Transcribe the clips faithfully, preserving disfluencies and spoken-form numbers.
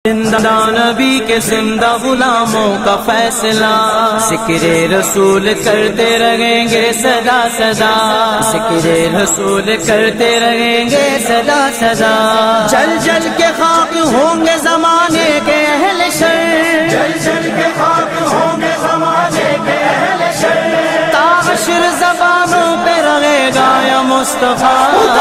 زندہ نبی کے زندہ غلاموں کا فیصلہ، ذکر رسول کرتے رہیں گے صدا صدا، ذکر رسول کرتے رہیں گے صدا صدا۔ جل جل کے خاک ہوں گے زمانے کے اہل شر، جل جل کے خاک ہوں گے زمانے کے اہل شر، تا حشر زبانوں پہ رہے گا یا مصطفیٰ۔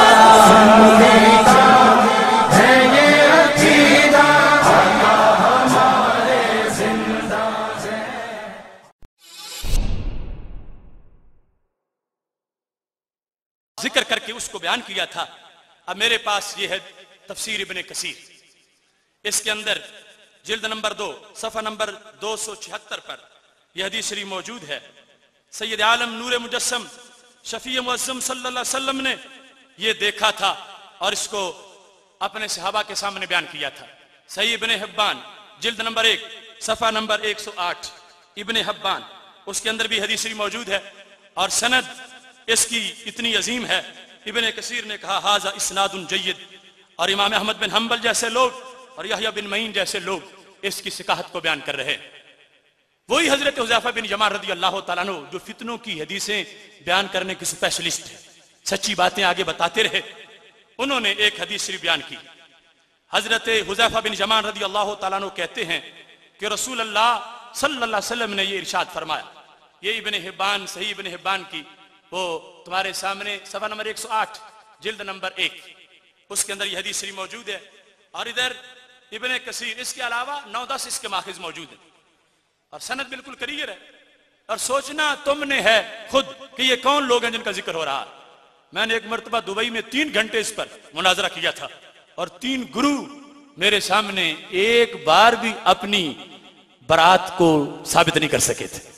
ذکر کر کے اس کو بیان کیا تھا۔ اب میرے پاس یہ ہے تفسیر ابن کثیر، اس کے اندر جلد نمبر دو صفحہ نمبر دو سو چھہتر پر یہ حدیث شریف موجود ہے۔ سید عالم نور مجسم شفیع معظم صلی اللہ علیہ وسلم نے یہ دیکھا تھا اور اس کو اپنے صحابہ کے سامنے بیان کیا تھا۔ صحیح ابن حبان جلد نمبر ایک صفحہ نمبر ایک سو آٹھ، ابن حبان، اس کے اندر بھی حدیث شریف موجود ہے اور سند اس کی اتنی عظیم ہے۔ ابن کثیر نے کہا ھذا اسناد جید، اور امام احمد بن حنبل جیسے لوگ اور یحییٰ بن معین جیسے لوگ اس کی صحت کو بیان کر رہے ہیں۔ وہی حضرت حذیفہ بن یمان رضی اللہ تعالیٰ عنہ جو فتنوں کی حدیثیں بیان کرنے کے اسپیشلسٹ ہیں، سچی باتیں آگے بتاتے رہے، انہوں نے ایک حدیث شریف بیان کی۔ حضرت حذیفہ بن یمان رضی اللہ تعالیٰ عنہ کہتے ہیں کہ رسول اللہ صلی اللہ علیہ وسلم نے یہ ارشاد فرمایا۔ یہ ابن حبان، صحیح ابن حبان کی وہ تمہارے سامنے صفحہ نمبر ایک سو آٹھ جلد نمبر ایک، اس کے اندر یہ حدیث شریف موجود ہے، اور ادھر ابن کثیر، اس کے علاوہ نو دس اس کے ماخذ موجود ہیں اور سند بالکل کلیئر ہے۔ اور سوچنا تم نے ہے خود کہ یہ کون لوگ ہیں جن کا ذکر ہو رہا ہے۔ میں نے ایک مرتبہ دبئی میں تین گھنٹے اس پر مناظرہ کیا تھا اور تین گرو میرے سامنے ایک بار بھی اپنی برات کو ثابت نہیں کر سکے تھے۔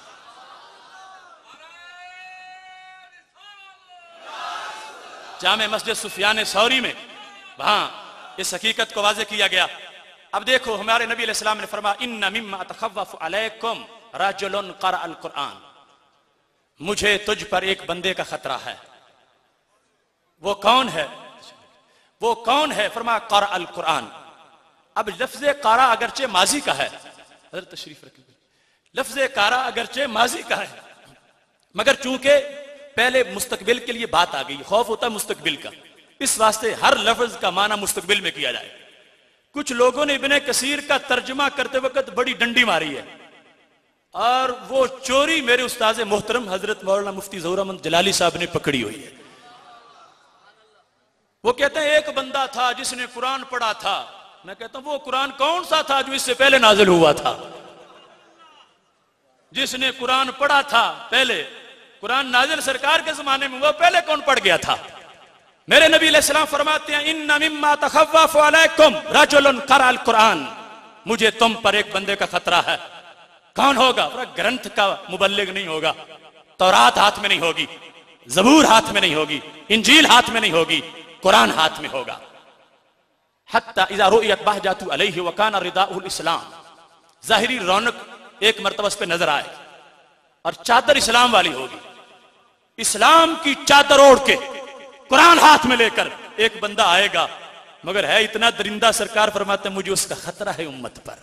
جامع مسجد سفیان ثوری میں وہاں اس حقیقت کو واضح کیا گیا۔ اب دیکھو ہمارے نبی علیہ السلام نے فرمایا ان مما اتخوف علیکم رجل قرأ القرآن، مجھے تجھ پر ایک بندے کا خطرہ ہے۔ وہ کون ہے؟ وہ کون ہے؟ فرمایا قرأ القرآن۔ اب لفظ قرأ اگرچہ ماضی کا ہے، حضرت تشریف رکھیں، لفظ قرأ اگرچہ ماضی کا ہے مگر چونکہ پہلے مستقبل کے لیے بات آ گئی، خوف ہوتا ہے مستقبل کا، اس واسطے ہر لفظ کا معنی مستقبل میں کیا جائے۔ کچھ لوگوں نے ابن کثیر کا ترجمہ کرتے وقت بڑی ڈنڈی ماری ہے، اور وہ چوری میرے استاذ محترم حضرت مولانا مفتی ظہور احمد جلالی صاحب نے پکڑی ہوئی ہے۔ وہ کہتے ہیں ایک بندہ تھا جس نے قرآن پڑھا تھا۔ میں کہتا ہوں وہ قرآن کون سا تھا جو اس سے پہلے نازل ہوا تھا؟ جس نے قرآن پڑھا تھا پہلے، قرآن نازل سرکار کے زمانے میں، وہ پہلے کون پڑھ گیا تھا؟ میرے نبی علیہ السلام فرماتے ہیں ان مما تخوف علیکم رجل قرأ القرآن، مجھے تم پر ایک بندے کا خطرہ ہے۔ کون ہوگا؟ گرنتھ کا مبلغ نہیں ہوگا، تورات ہاتھ میں نہیں ہوگی، زبور ہاتھ میں نہیں ہوگی، انجیل ہاتھ میں نہیں ہوگی، قرآن ہاتھ میں ہوگا۔ حتی اذا رؤیت بہجۃ علیہ وکان رداؤہ الاسلام، ظاہری رونق ایک مرتبہ اس پہ نظر آئے اور چادر اسلام والی ہوگی، اسلام کی چادر اوڑھ کے قرآن ہاتھ میں لے کر ایک بندہ آئے گا، مگر ہے اتنا درندہ، سرکار فرماتے ہیں مجھے اس کا خطرہ ہے امت پر۔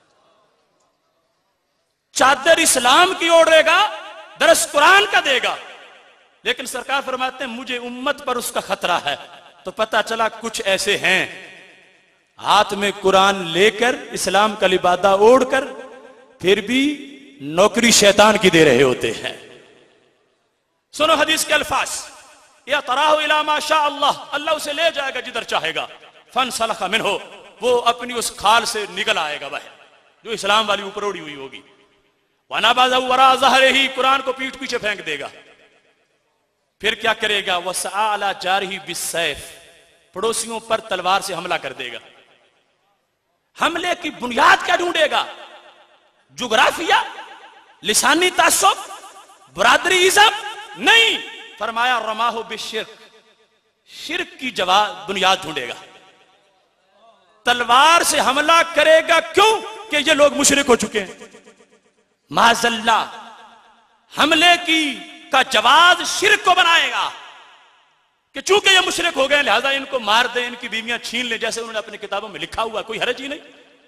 چادر اسلام کی اوڑھے گا، درس قرآن کا دے گا، لیکن سرکار فرماتے ہیں مجھے امت پر اس کا خطرہ ہے۔ تو پتہ چلا کچھ ایسے ہیں ہاتھ میں قرآن لے کر اسلام کا لبادہ اوڑھ کر پھر بھی نوکری شیطان کی دے رہے ہوتے ہیں۔ سنو حدیث کے الفاظ، یا تراہ الی ما شاء اللہ، اللہ اسے لے جائے گا جدھر چاہے گا، فانسلخ منہ، وہ اپنی اس کھال سے نکل آئے گا باہر جو اسلام والی اوپر اوڑی ہوئی ہوگی، ونبذ وراء ظہرہ، قرآن کو پیٹھ پیچھے پھینک دے گا۔ پھر کیا کرے گا؟ وسعى علی جارہ بالسیف، پڑوسیوں پر تلوار سے حملہ کر دے گا۔ حملے کی بنیاد کیا ڈھونڈے گا؟ جغرافیہ، لسانی تعصب، برادری ازم؟ نہیں، فرمایا رماہ بالشرک، شرک کی جواب بنیاد ڈھونڈے گا۔ تلوار سے حملہ کرے گا، کیوں کہ یہ لوگ مشرک ہو چکے ہیں۔ معاذ اللہ، حملے کی کا جواز شرک کو بنائے گا کہ چونکہ یہ مشرک ہو گئے لہذا ان کو مار دیں، ان کی بیویاں چھین لیں، جیسے انہوں نے اپنی کتابوں میں لکھا ہوا، کوئی حرج ہی نہیں۔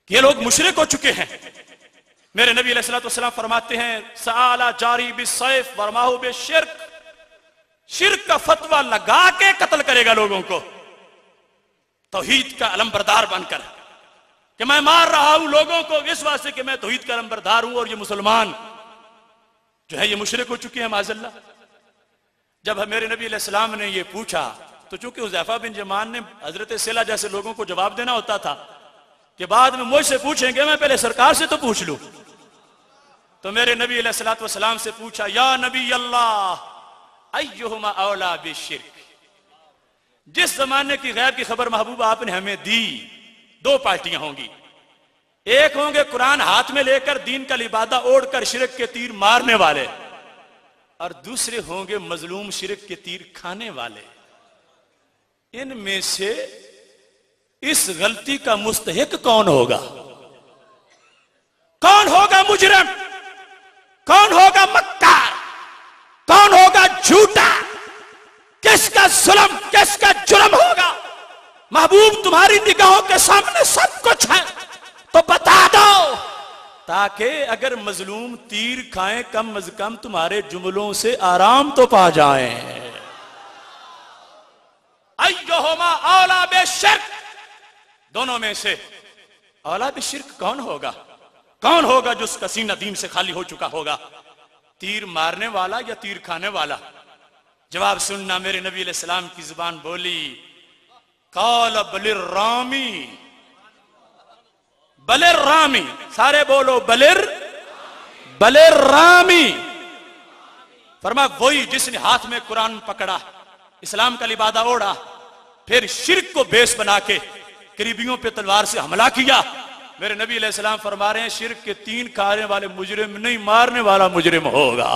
کہ یہ لوگ مشرک ہو چکے ہیں۔ میرے نبی علیہ الصلوۃ والسلام فرماتے ہیں سآلا جاری بالسیف ورماہ بالشرک، شرک کا فتویٰ لگا کے قتل کرے گا لوگوں کو، توحید کا علمبردار بن کر، کہ میں مار رہا ہوں لوگوں کو اس واسطے کہ میں توحید کا علمبردار ہوں، اور یہ مسلمان جو ہے یہ مشرک ہو چکے ہیں معاذ اللہ۔ جب میرے نبی علیہ السلام نے یہ پوچھا تو چونکہ حذیفہ بن یمان نے حضرت سلا جیسے لوگوں کو جواب دینا ہوتا تھا کہ بعد میں مجھ سے پوچھیں گے، میں پہلے سرکار سے تو پوچھ لوں، تو میرے نبی علیہ الصلوۃ والسلام سے پوچھا یا نبی اللہ ایہما اولا بالشرک۔ جس زمانے کی غیب کی خبر محبوب آپ نے ہمیں دی، دو پارٹیاں ہوں گی، ایک ہوں گے قرآن ہاتھ میں لے کر دین کا لبادہ اوڑھ کر شرک کے تیر مارنے والے، اور دوسرے ہوں گے مظلوم شرک کے تیر کھانے والے۔ ان میں سے اس غلطی کا مستحق کون ہوگا؟ کون ہوگا مجرم؟ کون ہوگا مکار؟ کون ہوگا جھوٹا؟ کس کا ظلم، کس کا جرم ہوگا؟ محبوب تمہاری نگاہوں کے سامنے سب کچھ ہے، تو بتا دو، تاکہ اگر مظلوم تیر کھائیں کم از کم تمہارے جملوں سے آرام تو پا جائیں۔ ایہما اولا بالشرک، دونوں میں سے اولا بالشرک کون ہوگا؟ کون ہوگا جو اس کا سینہ دین سے خالی ہو چکا ہوگا؟ تیر مارنے والا یا تیر کھانے والا؟ جواب سننا، میرے نبی علیہ السلام کی زبان بولی قال بل الرامی، بل الرامی، سارے بولو بلر بلر رامی، فرما وہی جس نے ہاتھ میں قرآن پکڑا، اسلام کا لبادہ اوڑھا، پھر شرک کو بیس بنا کے قریبیوں پہ تلوار سے حملہ کیا۔ میرے نبی علیہ السلام فرما رہے ہیں شرک کے تین کھانے والے مجرم نہیں، مارنے والا مجرم ہوگا۔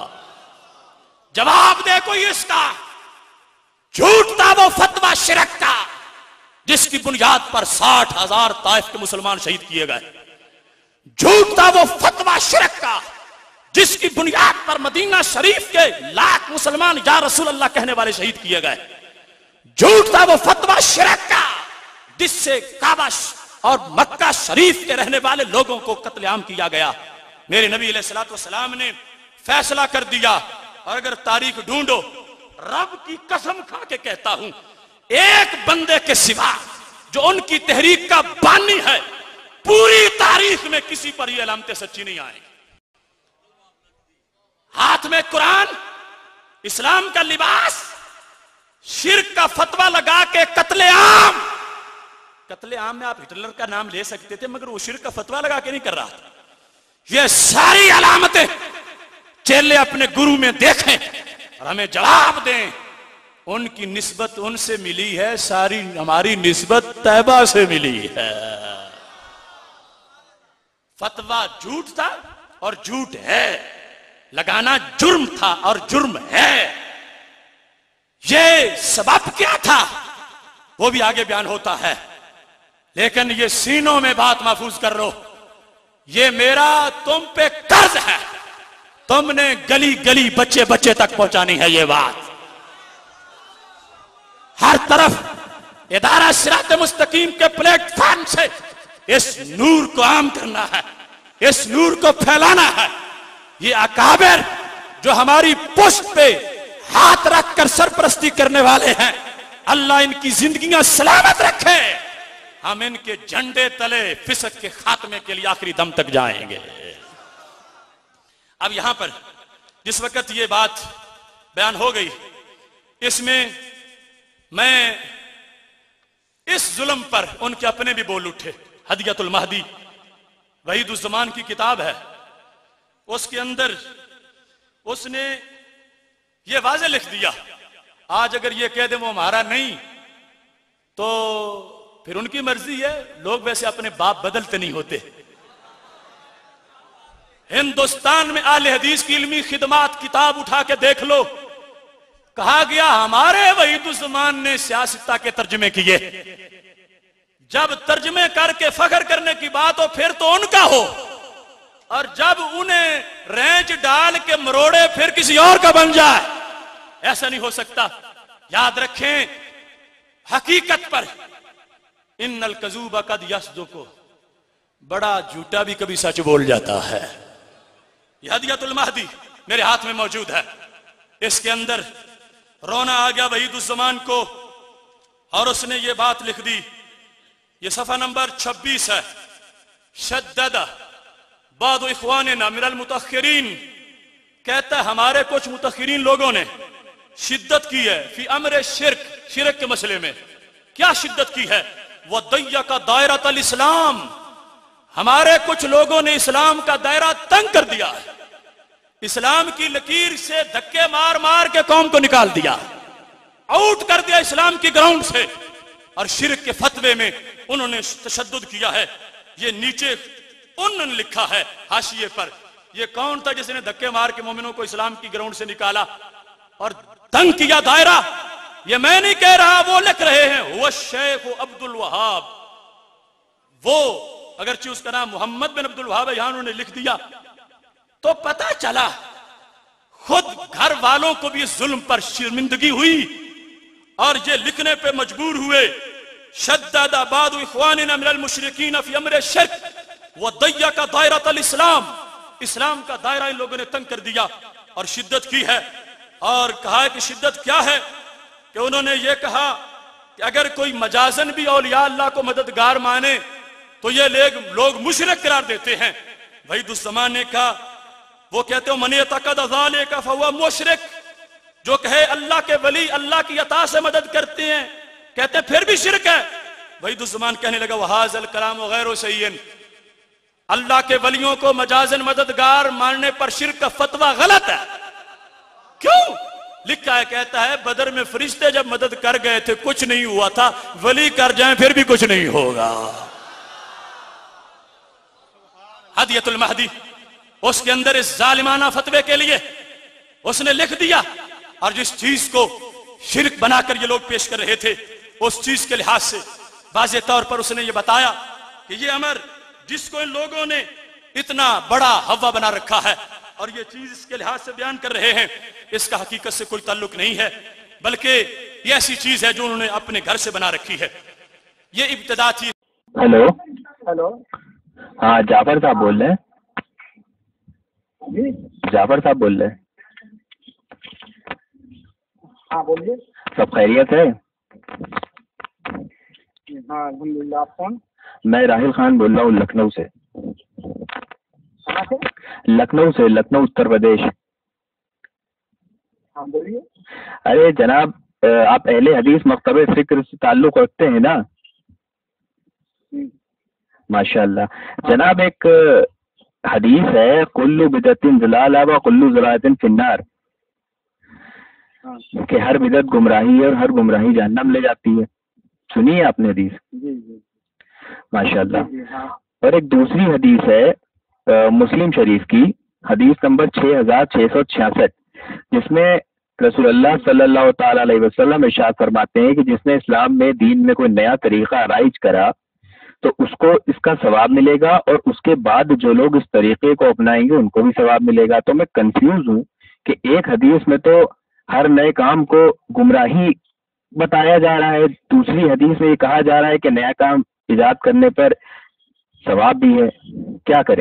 جواب دے کوئی اس کا؟ جھوٹ تھا وہ فتویٰ شرک کا جس کی بنیاد پر ساٹھ ہزار طائف کے مسلمان شہید کیے گئے۔ جھوٹ تھا وہ فتویٰ شرک کا جس کی بنیاد پر مدینہ شریف کے لاکھ مسلمان یا رسول اللہ کہنے والے شہید کیے گئے۔ جھوٹ تھا وہ فتویٰ شرک کا جس سے کعبہ اور مکہ شریف کے رہنے والے لوگوں کو قتل عام کیا گیا۔ میرے نبی علیہ الصلوۃ والسلام نے فیصلہ کر دیا، اور اگر تاریخ ڈھونڈو، رب کی قسم کھا کے کہتا ہوں، ایک بندے کے سوا جو ان کی تحریک کا بانی ہے، پوری تاریخ میں کسی پر یہ علامتیں سچی نہیں آئیں گی۔ ہاتھ میں قرآن، اسلام کا لباس، شرک کا فتویٰ لگا کے قتل عام۔ قتل عام میں آپ ہٹلر کا نام لے سکتے تھے، مگر وہ شرک کا فتویٰ لگا کے نہیں کر رہا تھا۔ یہ ساری علامتیں چیلے اپنے گرو میں دیکھیں اور ہمیں جواب دیں۔ ان کی نسبت ان سے ملی ہے، ساری ہماری نسبت طیبہ سے ملی ہے۔ فتویٰ جھوٹ تھا اور جھوٹ ہے، لگانا جرم تھا اور جرم ہے۔ یہ سبب کیا تھا وہ بھی آگے بیان ہوتا ہے، لیکن یہ سینوں میں بات محفوظ کر لو، یہ میرا تم پہ قرض ہے، تم نے گلی گلی بچے بچے تک پہنچانی ہے یہ بات۔ ہر طرف ادارہ صراط مستقیم کے پلیٹ فارم سے اس نور کو عام کرنا ہے، اس نور کو پھیلانا ہے۔ یہ اکابر جو ہماری پشت پہ ہاتھ رکھ کر سرپرستی کرنے والے ہیں، اللہ ان کی زندگیاں سلامت رکھے، ہم ان کے جھنڈے تلے فسق کے خاتمے کے لیے آخری دم تک جائیں گے۔ اب یہاں پر جس وقت یہ بات بیان ہو گئی، اس میں میں اس ظلم پر ان کے اپنے بھی بول اٹھے۔ ہدیۃ المہدی وحید الزمان کی کتاب ہے، اس کے اندر اس نے یہ واضح لکھ دیا، آج اگر یہ کہہ دیں وہ ہمارا نہیں تو پھر ان کی مرضی ہے، لوگ ویسے اپنے باپ بدلتے نہیں ہوتے۔ ہندوستان میں اہل حدیث کی علمی خدمات کتاب اٹھا کے دیکھ لو، کہا گیا ہمارے وحید الزمان نے سیاستہ کے ترجمے کیے۔ جب ترجمے کر کے فخر کرنے کی بات ہو پھر تو ان کا ہو، اور جب انہیں رینچ ڈال کے مروڑے پھر کسی اور کا بن جائے، ایسا نہیں ہو سکتا۔ یاد رکھیں حقیقت پر ان الکذوب قد یصدق، بڑا جھوٹا بھی کبھی سچ بول جاتا ہے. یہ ہدیۃ المہدی میرے ہاتھ میں موجود ہے. اس کے اندر رونا آ گیا وحید الزمان کو اور اس نے یہ بات لکھ دی. یہ صفحہ نمبر چھبیس ہے. شدد بعض اخواننا من المتاخرین، کہتا ہے ہمارے کچھ متاخرین لوگوں نے شدت کی ہے فی امر شرک، شرک کے مسئلے میں. کیا شدت کی ہے؟ وَضَيَّقَ دَائِرَةَ الْإِسْلَامِ، ہمارے کچھ لوگوں نے اسلام کا دائرہ تنگ کر دیا ہے. اسلام کی لکیر سے دھکے مار مار کے قوم کو نکال دیا، آؤٹ کر دیا اسلام کی گراؤنڈ سے. اور شرک کے فتوے میں انہوں نے تشدد کیا ہے. یہ نیچے انہوں نے لکھا ہے حاشیے پر. یہ کون تھا جس نے دھکے مار کے مومنوں کو اسلام کی گراؤنڈ سے نکالا اور تنگ کیا دائرہ؟ یہ میں نہیں کہہ رہا، وہ لکھ رہے ہیں. وہ شیخ عبد الوہاب، وہ اگرچہ اس کا نام محمد بن عبد الوہاب ہے، یہاں انہوں نے لکھ دیا. تو پتہ چلا خود گھر والوں کو بھی ظلم پر شرمندگی ہوئی اور یہ لکھنے پہ مجبور ہوئے. شدد بعض اخواننا من المشرکین فی امر الشرک وضیق دائرۃ الاسلام، اسلام کا دائرہ ان لوگوں نے تنگ کر دیا اور شدت کی ہے. اور کہا ہے کہ شدت کیا ہے؟ کہ انہوں نے یہ کہا کہ اگر کوئی مجازن بھی اولیاء اللہ کو مددگار مانے تو یہ لوگ مشرک قرار دیتے ہیں. وحید الزمان نے کہا، وہ کہتے ہیں من یعتقد ذلک فہو مشرک، جو کہے اللہ کے ولی اللہ کی عطا سے مدد کرتے ہیں، کہتے ہیں پھر بھی شرک ہے. وحید الزمان کہنے لگا وہذا الکلام غیر صحیح، اللہ کے ولیوں کو مجازن مددگار ماننے پر شرک کا فتویٰ غلط ہے. کیوں؟ لکھا ہے، کہتا ہے بدر میں فرشتے جب مدد کر گئے تھے کچھ نہیں ہوا تھا، ولی کر جائیں پھر بھی کچھ نہیں ہوگا. ہدیۃ المہدی اس کے اندر اس ظالمانہ فتوے کے لیے اس نے لکھ دیا. اور جس چیز کو شرک بنا کر یہ لوگ پیش کر رہے تھے اس چیز کے لحاظ سے واضح طور پر اس نے یہ بتایا کہ یہ امر جس کو ان لوگوں نے اتنا بڑا ہوا بنا رکھا ہے اور یہ چیز اس کے لحاظ سے بیان کر رہے ہیں، اس کا حقیقت سے کوئی تعلق نہیں ہے، بلکہ یہ ایسی چیز ہے جو انہوں نے اپنے گھر سے بنا رکھی ہے. یہ ابتدا تھی. ہیلو ہیلو، ہاں جعفر صاحب بول رہے ہیں؟ جی جعفر صاحب بول رہے ہیں؟ ہاں بولیے. سب خیریت ہے؟ ہاں الحمدللہ. آپ کون؟ میں راہل خان بول رہا ہوں لکھنؤ سے. کہاں سے؟ لکھنؤ سے، لکھنؤ اتر پردیش. ہاں بولیے. ارے جناب، آپ اہل حدیث مکتبہ فکر سے تعلق رکھتے ہیں نا؟ ماشاء اللہ. جناب ایک حدیث ہے کل بدعت ضلالہ و کل ضلالۃ فی النار، کہ ہر بدعت گمراہی ہے اور ہر گمراہی جہنم لے جاتی ہے. سنی ہے آپ نے حدیث؟ جی جی ماشاء اللہ. اور ایک دوسری حدیث ہے مسلم شریف کی، حدیث نمبر چھ ہزار چھ سو چھیاسٹھ، جس میں رسول اللہ صلی اللہ تعالی علیہ وسلم ارشاد فرماتے ہیں کہ جس نے اسلام میں دین میں کوئی نیا طریقہ رائج کرا تو اس کو اس کا ثواب ملے گا، اور اس کے بعد جو لوگ اس طریقے کو اپنائیں گے ان کو بھی ثواب ملے گا. تو میں کنفیوز ہوں کہ ایک حدیث میں تو ہر نئے کام کو گمراہی بتایا جا رہا ہے، دوسری حدیث میں یہ کہا جا رہا ہے کہ نیا کام ایجاد کرنے پر ثواب بھی ہے. کیا کریں؟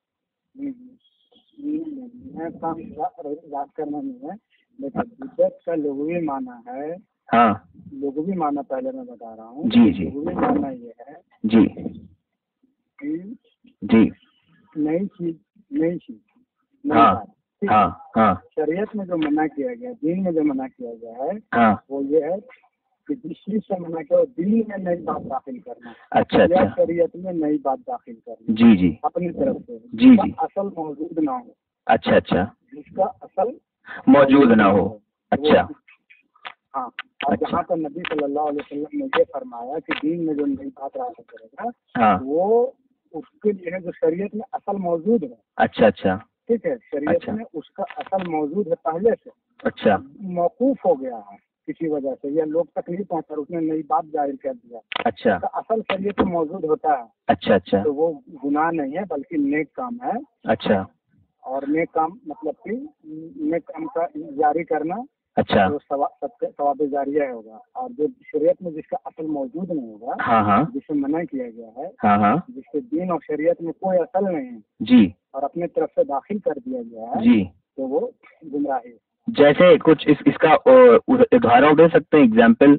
نیا کام ایجاد کرنا نہیں ہے، لیکن بدعت کا لغوی معنی ہے. ہاں لغوی معنی پہلے میں بتا رہا ہوں. جی جی لغوی معنی یہ ہے جی کہ جی نئی چیز، نئی چیز نئی ہاں بات. ہاں ہاں شریعت میں جو منع کیا گیا، دین میں جو منع کیا گیا ہے ہاں. وہ یہ ہے کہ جس چیز سے منع کیا دین میں نئی بات داخل کرنا، اچھا یا اچھا. شریعت میں نئی بات داخل کرنا جی جی اپنی طرف سے، جی جس کا جی. اصل موجود نہ ہو. اچھا اچھا. جس کا اصل موجود نہ ہو. اچھا. ہاں. اور جہاں پر نبی صلی اللہ علیہ وسلم نے یہ فرمایا کہ دین میں جو نئی بات داخل کرے گا ہاں. وہ اس کے لیے ہے جو شریعت میں اصل موجود ہے. اچھا اچھا. ٹھیک ہے، شریعت میں اس کا اصل موجود ہے پہلے سے، اچھا. موقوف ہو گیا ہے کسی وجہ سے، یا لوگ تکلیف پہنچ کر اس نے نئی بات ظاہر کر دیا. اچھا اس کا اصل شریعت میں موجود ہوتا ہے. اچھا اچھا. تو وہ گناہ نہیں ہے بلکہ نیک کام ہے. اچھا. اور نیک کام مطلب کہ نیک کام کا جاری کرنا اچھا تو ثواب جاریہ ہوگا، اور جو شریعت میں جس کا اصل موجود نہیں ہوگا، ہاں ہاں جسے منع کیا گیا ہے، ہاں ہاں جس کے دین اور شریعت میں کوئی اصل نہیں ہے جی اور اپنے طرف سے داخل کر دیا گیا ہے، جی، تو وہ گمراہی ہے۔ جیسے کچھ اس اس کا ادھارن دے سکتے ہیں، ایگزامپل؟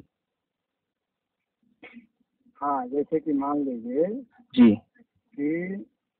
ہاں، جیسے کہ مان لیجیے جی کہ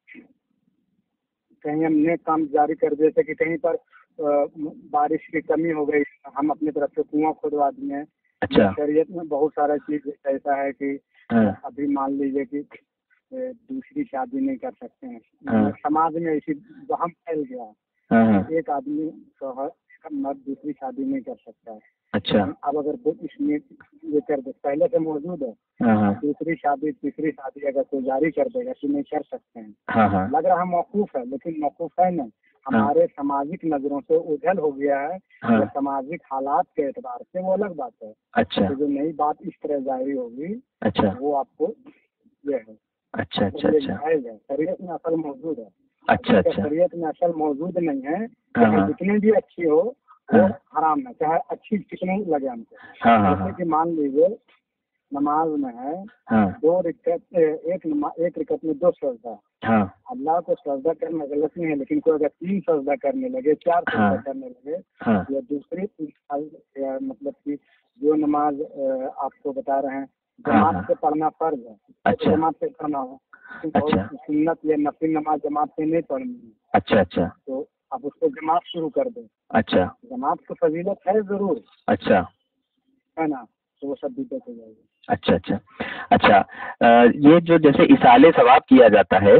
کہیں ہم نیک کام جاری کر دے، جیسے کہ کہیں پر بارش کی کمی ہو گئی، ہم اپنی طرف سے کنواں کھودوا دیے۔ اچھا شریعت میں بہت سارا چیز ایسا ہے کہ ہاں ابھی مان لیجیے کہ دوسری شادی نہیں کر سکتے ہیں، ہاں سماج میں ایسی وہم پھیل گیا ہاں ہاں ایک آدمی شوہر مرد دوسری شادی نہیں کر سکتا ہے۔ اچھا اب اگر وہ اس میں یہ کر دے، پہلے سے موجود ہے، ہاں ہاں دوسری شادی تیسری شادی اگر کوئی جاری کر دے گا کہ نہیں کر سکتے ہیں، ہاں ہاں لگ رہا موقوف ہے، لیکن موقوف ہے نہیں، ہمارے سماجک نظروں سے اوجھل ہو گیا ہے، ہاں یا سماجک حالات کے اعتبار سے وہ الگ بات ہے۔ اچھا تو جو نئی بات اس طرح ظاہر ہوگی اچھا وہ آپ کو یہ ہے، اچھا اچھا یہ اچھا جائز ہے، شریعت میں اصل موجود ہے۔ اچھا اچھا شریعت میں اصل موجود نہیں ہے، ہاں چاہے ہاں جتنی بھی اچھی ہو وہ ہاں حرام ہے، چاہے اچھی کتنی لگے ہم کو۔ ہاں ہاں جیسے کہ مان لیجیے نماز میں ہے ہاں دو رکعت، ایک ایک رکعت میں دو سجدہ، ہاں اللہ کو سجدہ کرنا غلط نہیں ہے، لیکن کوئی اگر تین سجدہ کرنے لگے، چار ہاں سجدہ کرنے لگے، ہاں یا دوسری یا مطلب کہ جو نماز آپ کو بتا رہے ہیں جماعت سے پڑھنا فرض ہے، اچھا جماعت سے پڑھنا ہو، اچھا سنت یا نفل نماز جماعت سے نہیں پڑھنی ہے، اچھا اچھا تو اب اس کو جماعت شروع کر دیں۔ اچھا جماعت کی فضیلت ہے ضرور، اچھا ہے نا، تو وہ سب بدعت ہو جائے گی۔ اچھا اچھا اچھا، یہ جو جیسے اصالے ثواب کیا جاتا ہے،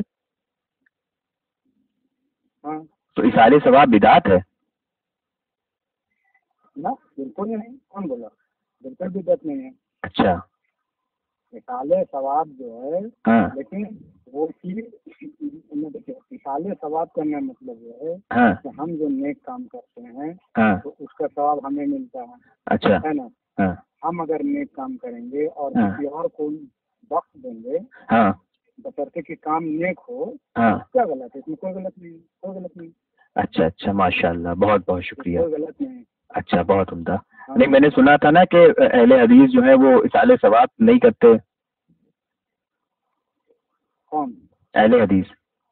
ہاں تو اصالے ثواب بدعت ہے؟ نہ بالکل نہیں، کون بولا؟ بالکل بدعت نہیں ہے۔ اچھا اصالے ثواب جو ہے، ہاں لیکن وہ چیز دیکھیے، اصالے ثواب کرنے کا مطلب یہ ہے ہاں کہ ہم جو نیک کام کرتے ہیں ہاں تو اس کا ثواب ہمیں ملتا ہے، اچھا ہے نا۔ ہاں ہم اگر نیک کام کریں گے اور ہاں کسی اور کو وقت دیں گے ہاں بشرطے کہ کام نیک ہو، ہاں کیا غلط ہے؟ اس میں کوئی غلط نہیں ہے، کوئی غلط نہیں، اچھا اچھا، ماشاء اللہ، بہت بہت شکریہ، کوئی غلط نہیں ہے۔ اچھا بہت عمدہ۔ نہیں، میں نے سنا تھا نا کہ اہل حدیث جو ہے وہ اصالے ثواب نہیں کرتے۔ کون؟ اہل حدیث؟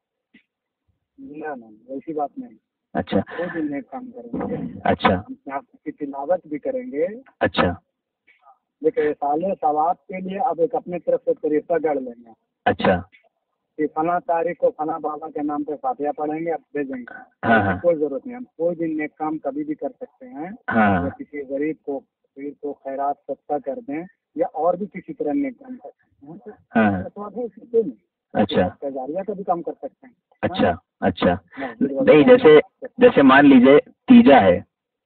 نہ نہ، ایسی بات نہیں، اچھا کوئی بھی نیک کام کریں گے، اچھا ہم یہاں کی تلاوت بھی کریں گے، اچھا لیکن اصالے ثواب کے لیے اب ایک اپنے طرف سے طریقہ گڑھ لیں گے اچھا کہ فلاں تاریخ کو فلاں بابا کے نام پہ فاتحہ پڑھیں گے، اب بھیجیں گے، ہاں ہاں کوئی ضرورت نہیں، ہم کوئی بھی نیک کام کبھی بھی کر سکتے ہیں، ہاں یا کسی غریب کو فقیر کو خیرات صدقہ کر دیں، یا اور بھی کسی طرح نیک کام کر سکتے ہیں، ہاں تو ہے اس میں اچھا جاریہ کا بھی کام کر سکتے ہیں۔ اچھا اچھا، نہیں جیسے جیسے مان لیجیے تیجا ہے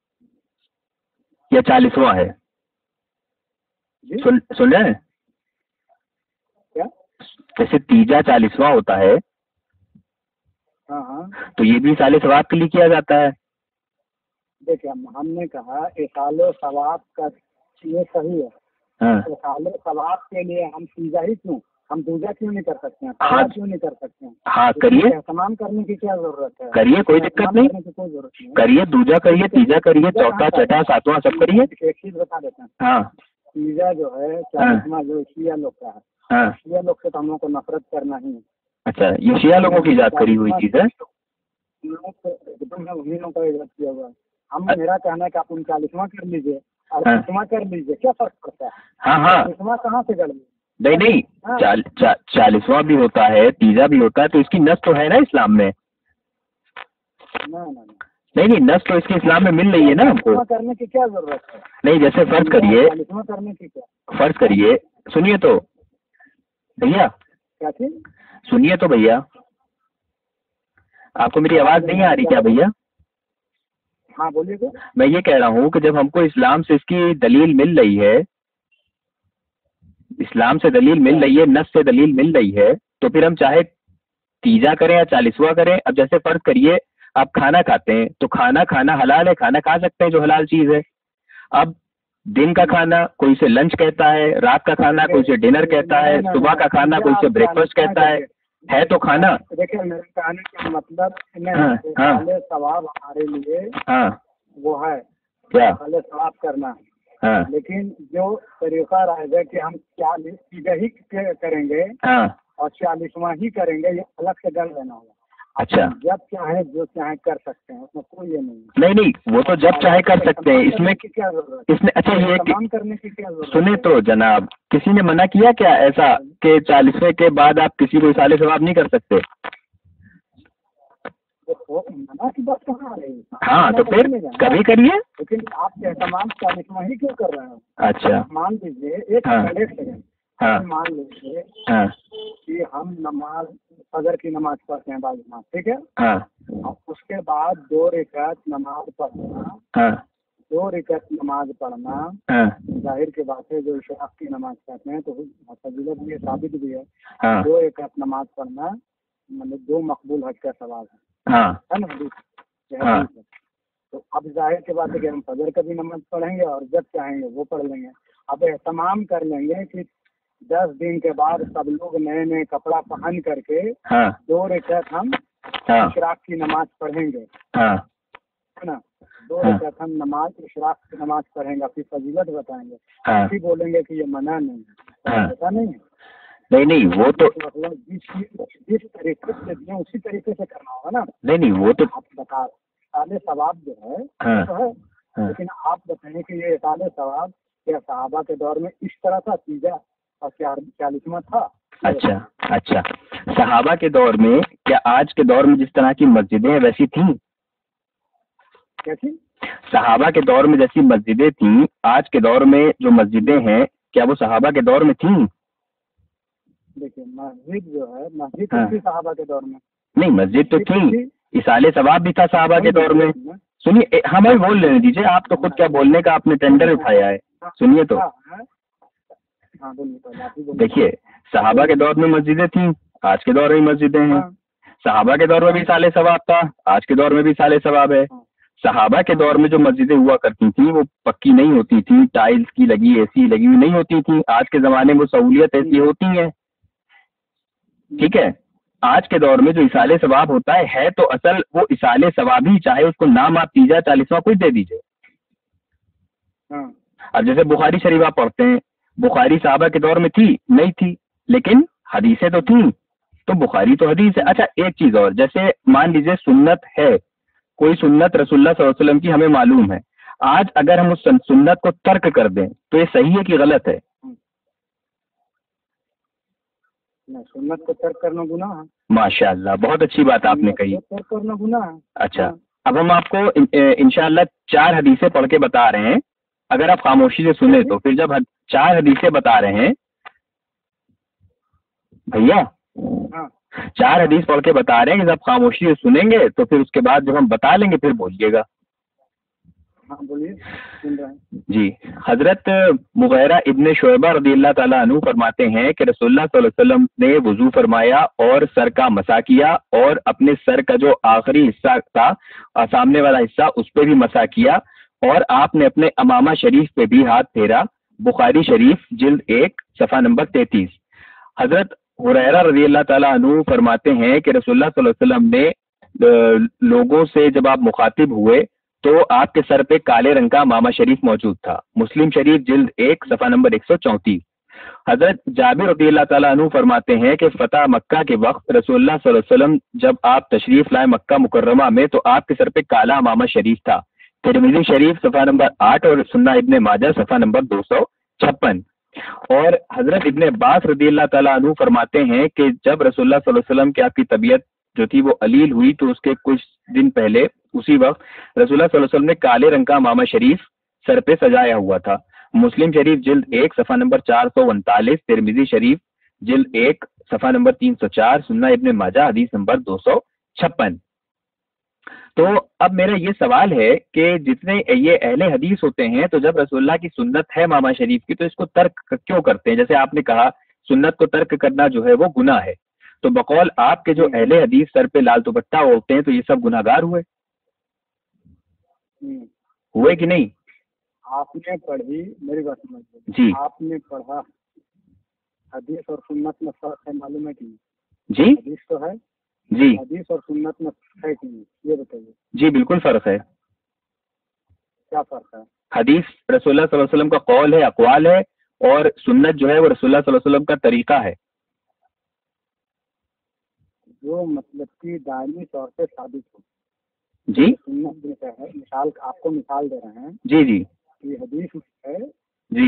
یا چالیسواں ہے، جی سن سن رہے ہیں؟ کیا؟ جیسے تیجا چالیسواں ہوتا ہے ہاں ہاں، تو یہ بھی سال ثواب کے لیے کیا جاتا ہے؟ دیکھیں ہم نے کہا اصال ثواب کا یہ صحیح ہے، ہاں اصال ثواب کے لیے ہم تیجا ہی کیوں، ہم دوجا کیوں نہیں کر سکتے ہیں، ہاں پہلا کیوں نہیں کر سکتے ہیں؟ ہاں کریے اہتمام کرنے کی کیا ضرورت ہے؟ کریے، کوئی دقت اہتمام نہیں، کرنے کی کوئی ضرورت نہیں ہے۔ کریے، دوجا کریے، تیجا کریے، چوتھا چھٹا ساتواں سب کریے۔ ایک چیز بتا دیتے ہیں، ہاں تیجا جو ہے چالیسواں جو شیعہ لوگ کا ہے، ہاں شیعہ لوگ سے تو ہم لوگ کو نفرت کرنا ہی ہے۔ اچھا، یہ شیعہ لوگوں کی ایجاد کری ہوئی چیز ہے؟ انہیں لوگوں کا ایجاد کیا ہوا ہے۔ ہم میرا کہنا ہے کہ آپ ان چالیسواں کر لیجیے اور ہاں تیسواں کر لیجیے، کیا فرق پڑتا ہے؟ ہاں ہاں، تیسواں کہاں سے کر لیجیے؟ نہیں نہیں، چال چا- چالیسواں بھی ہوتا ہے، تیجا بھی ہوتا ہے، تو اس کی نس تو ہے نا اسلام میں؟ نہ نہ نہ، نہیں نہیں، نس تو اس کی اسلام میں مل رہی ہے نا ہم کو۔ چالیسواں کرنے کی کیا ضرورت ہے؟ نہیں، جیسے فرض کریے چالیسواں کرنے کی کیا فرض کریے سنیے تو بھیا، کیا چیز؟ سنیے تو بھیا، آپ کو میری آواز نہیں آ رہی کیا بھیا؟ ہاں بولیے تو۔ میں یہ کہہ رہا ہوں کہ جب ہم کو اسلام سے اس کی دلیل مل رہی ہے، اسلام سے دلیل مل رہی ہے، نس سے دلیل مل رہی ہے، تو پھر ہم چاہے تیجا کریں یا چالیسواں کریں۔ اب جیسے فرض کریے آپ کھانا کھاتے ہیں، تو کھانا کھانا حلال ہے، کھانا کھا سکتے ہیں جو حلال چیز ہے۔ اب دن کا کھانا کوئی اسے لنچ کہتا ہے، رات کا کھانا کوئی اسے ڈنر کہتا ہے، صبح کا کھانا کوئی اسے بریک فاسٹ کہتا ہے، ہے تو کھانا۔ دیکھیں میرے کہنے کا مطلب ہاں ہاں ثواب ہمارے لیے ہاں وہ ہے کیا پہلے ثواب کرنا ہے، ہاں لیکن جو طریقہ رہے گا کہ ہم چالیس سیدھے ہی کریں گے ہاں اور چالیسواں ہی کریں گے، یہ الگ سے گر لینا ہوگا. اچھا جب چاہے جو چاہے کر سکتے ہیں، اس میں کوئی یہ نہیں. نہیں نہیں وہ تو جب چاہے کر سکتے ہیں، اس میں کی کیا ضرورت اس میں اچھا یہ کہ تمام کرنے کی کیا ضرورت سنیں تو جناب، کسی نے منع کیا کیا ایسا کہ چالیسویں کے بعد آپ کسی کو اصال ثواب نہیں کر سکتے؟ منع کی بات کہاں آ رہی ہے؟ ہاں تو پھر کبھی کریے. لیکن آپ کے اہتمام چالیسواں ہی کیوں کر رہے ہیں؟ اچھا مان لیجیے ایک ہاں ایک سیکنڈ، ہاں مان لیجیے ہاں کہ ہم نماز فجر کی نماز پڑھتے ہیں بعض نماز، ٹھیک ہے، ہاں اور اس کے بعد دو رکعت نماز پڑھنا، ہاں دو رکعت نماز پڑھنا ہاں ظاہر کی بات ہے. جو اشراق کی نماز پڑھتے ہیں تو فضیلت بھی ہے، ثابت بھی ہے. ہاں دو رکعت نماز پڑھنا مطلب دو مقبول حج کا ثواب ہے، ہاں ہے نا حدیث یہ ہاں حدیث ہے. تو اب ظاہر کی بات ہے کہ ہم فجر کا بھی نماز پڑھیں گے اور جب چاہیں گے وہ پڑھ لیں گے. اب اہتمام کر لیں گے کہ دس دن کے بعد سب لوگ نئے نئے کپڑا پہن کر کے ہاں دو رکعت ہم ہاں اشراق کی نماز پڑھیں گے، ہاں ہے نا. دو ہاں رکعت ہم نماز اشراق کی نماز پڑھیں گے، پھر فضیلت بتائیں گے، ہاں پھر بولیں گے کہ یہ منع نہیں ہے. ہاں ایسا نہیں ہے. نہیں نہیں وہ تو مطلب جس جس طریقے سے دیں اسی طریقے سے کرنا ہوگا نا. نہیں نہیں وہ تو آپ بتا اصال ثواب جو ہے ہاں وہ تو ہے، ہاں لیکن آپ بتائیں کہ یہ اصال ثواب کیا صحابہ کے دور میں اس طرح تھا سیدھا اور چالیسواں تھا؟ اچھا اچھا صحابہ کے دور میں کیا آج کے دور میں جس طرح کی مسجدیں ہیں ویسی تھیں؟ کیسی؟ صحابہ کے دور میں جیسی مسجدیں تھیں آج کے دور میں جو مسجدیں ہیں کیا وہ صحابہ کے دور میں تھیں؟ دیکھیے مسجد جو ہے مسجد ہاں تھی صحابہ کے دور میں. نہیں مسجد تو تھی، اصال ثواب بھی تھا صحابہ کے دور میں. سنیے ہمیں بول لینے دیجیے، آپ تو خود کیا بولنے کا آپ نے ٹینڈر اٹھایا ہے. سنیے تو ہاں بولیے پہلے آپ ہی بولیے. دیکھیے صحابہ کے دور میں مسجدیں تھیں، آج کے دور میں مسجدیں ہیں. ہاں صحابہ کے دور میں بھی اصال ثواب تھا، آج کے دور میں بھی اصال ثواب ہے. صحابہ کے دور میں جو مسجدیں ہوا کرتی تھیں وہ پکی نہیں ہوتی تھی، ٹائلز کی لگی اے سی لگی ہوئی نہیں ہوتی تھی. آج کے زمانے میں وہ سہولیت ایسی ہوتی ہے. ٹھیک ہے، آج کے دور میں جو اصال ثواب ہوتا ہے ہے تو اصل وہ اصال ثواب ہی، چاہے اس کو نام آپ دیجیے چالیسواں کچھ دے دیجیے. ہاں اب جیسے بخاری شریف آپ پڑھتے ہیں، بخاری صحابہ کے دور میں تھی نہیں تھی، لیکن حدیثیں تو تھیں، تو بخاری تو حدیث ہے. اچھا ایک چیز اور، جیسے مان لیجیے سنت ہے، کوئی سنت رسول اللہ صلی اللہ علیہ وسلم کی ہمیں معلوم ہے، آج اگر ہم اس سنت کو ترک کر دیں تو یہ صحیح ہے کہ غلط ہے؟ سنت کو ترک کرنا گناہ ہے. ماشاء اللہ بہت اچھی بات آپ نے کہی. ترک کرنا گناہ ہے. اچھا اب ہم آپ کو انشاءاللہ چار حدیثیں پڑھ کے بتا رہے ہیں، اگر آپ خاموشی سے سنیں تو پھر جب چار حدیثیں بتا رہے ہیں بھیا، ہاں چار حدیث پڑھ کے بتا رہے ہیں کہ جب خاموشی سے سنیں گے تو پھر اس کے بعد جب ہم بتا لیں گے پھر بولیے گا. ہاں بولیے سن رہے ہیں. جی حضرت مغیرہ ابن شعبہ رضی اللہ تعالیٰ عنہ فرماتے ہیں کہ رسول اللہ صلی اللہ علیہ وسلم نے وضو فرمایا اور سر کا مسح کیا، اور اپنے سر کا جو آخری حصہ تھا سامنے والا حصہ اس پہ بھی مسح کیا، اور آپ نے اپنے امامہ شریف پہ بھی ہاتھ پھیرا. بخاری شریف جلد ایک صفحہ نمبر تینتیس. حضرت ہریرہ رضی اللہ تعالیٰ عنہ فرماتے ہیں کہ رسول اللہ صلی اللہ علیہ وسلم نے لوگوں سے جب آپ مخاطب ہوئے تو آپ کے سر پہ کالے رنگ کا امامہ شریف موجود تھا. مسلم شریف جلد ایک صفحہ نمبر ایک سو چونتیس. حضرت جابر رضی اللہ تعالیٰ عنہ فرماتے ہیں کہ فتح مکہ کے وقت رسول اللہ صلی اللہ علیہ وسلم جب آپ تشریف لائے مکہ مکرمہ میں تو آپ کے سر پہ کالا امامہ شریف تھا. ترمذی شریف صفحہ نمبر آٹھ اور سنہ ابن ماجہ صفحہ نمبر دو سو چھپن. اور حضرت ابن عباس رضی اللہ تعالیٰ عنہ فرماتے ہیں کہ جب رسول اللہ صلی اللہ علیہ وسلم کی آپ کی طبیعت جو تھی وہ علیل ہوئی تو اس کے کچھ دن پہلے اسی وقت رسول اللہ صلی اللہ علیہ وسلم نے کالے رنگ کا امامہ شریف سر پہ سجایا ہوا تھا. مسلم شریف جلد ایک صفحہ نمبر چار سو انتالیس، ترمذی شریف جلد ایک صفحہ نمبر تین سو چار، سنہ ابن ماجہ حدیث نمبر دو سو چھپن. تو اب میرا یہ سوال ہے کہ جتنے یہ اہل حدیث ہوتے ہیں تو جب رسول اللہ کی سنت ہے امامہ شریف کی تو اس کو ترک کیوں کرتے ہیں؟ جیسے آپ نے کہا سنت کو ترک کرنا جو ہے وہ گناہ ہے، تو بقول آپ کے جو اہل حدیث سر پہ لال دوپٹہ اوڑھتے ہیں تو یہ سب گناہ گار ہوئے ہوئے کہ نہیں؟ آپ نے پڑھی میری بات سمجھ جی آپ نے پڑھا حدیث اور سنت میں فرق ہے معلوم ہے کہ نہیں؟ جی حدیث تو ہے جی حدیث اور سنت میں ہے کہ نہیں یہ بتائیے. جی بالکل فرق ہے. क्या फर्क है? حدیث رسول اللہ صلی اللہ علیہ وسلم کا قول ہے، اقوال ہے، اور سنت جو ہے وہ رسول اللہ صلی اللہ علیہ وسلم کا طریقہ ہے. جو مطلب کہ دائمی طور پہ ثابت ہو. جی سنت جو ہے، مثال آپ کو مثال دے رہے ہیں جی جی کہ حدیث میں ہے جی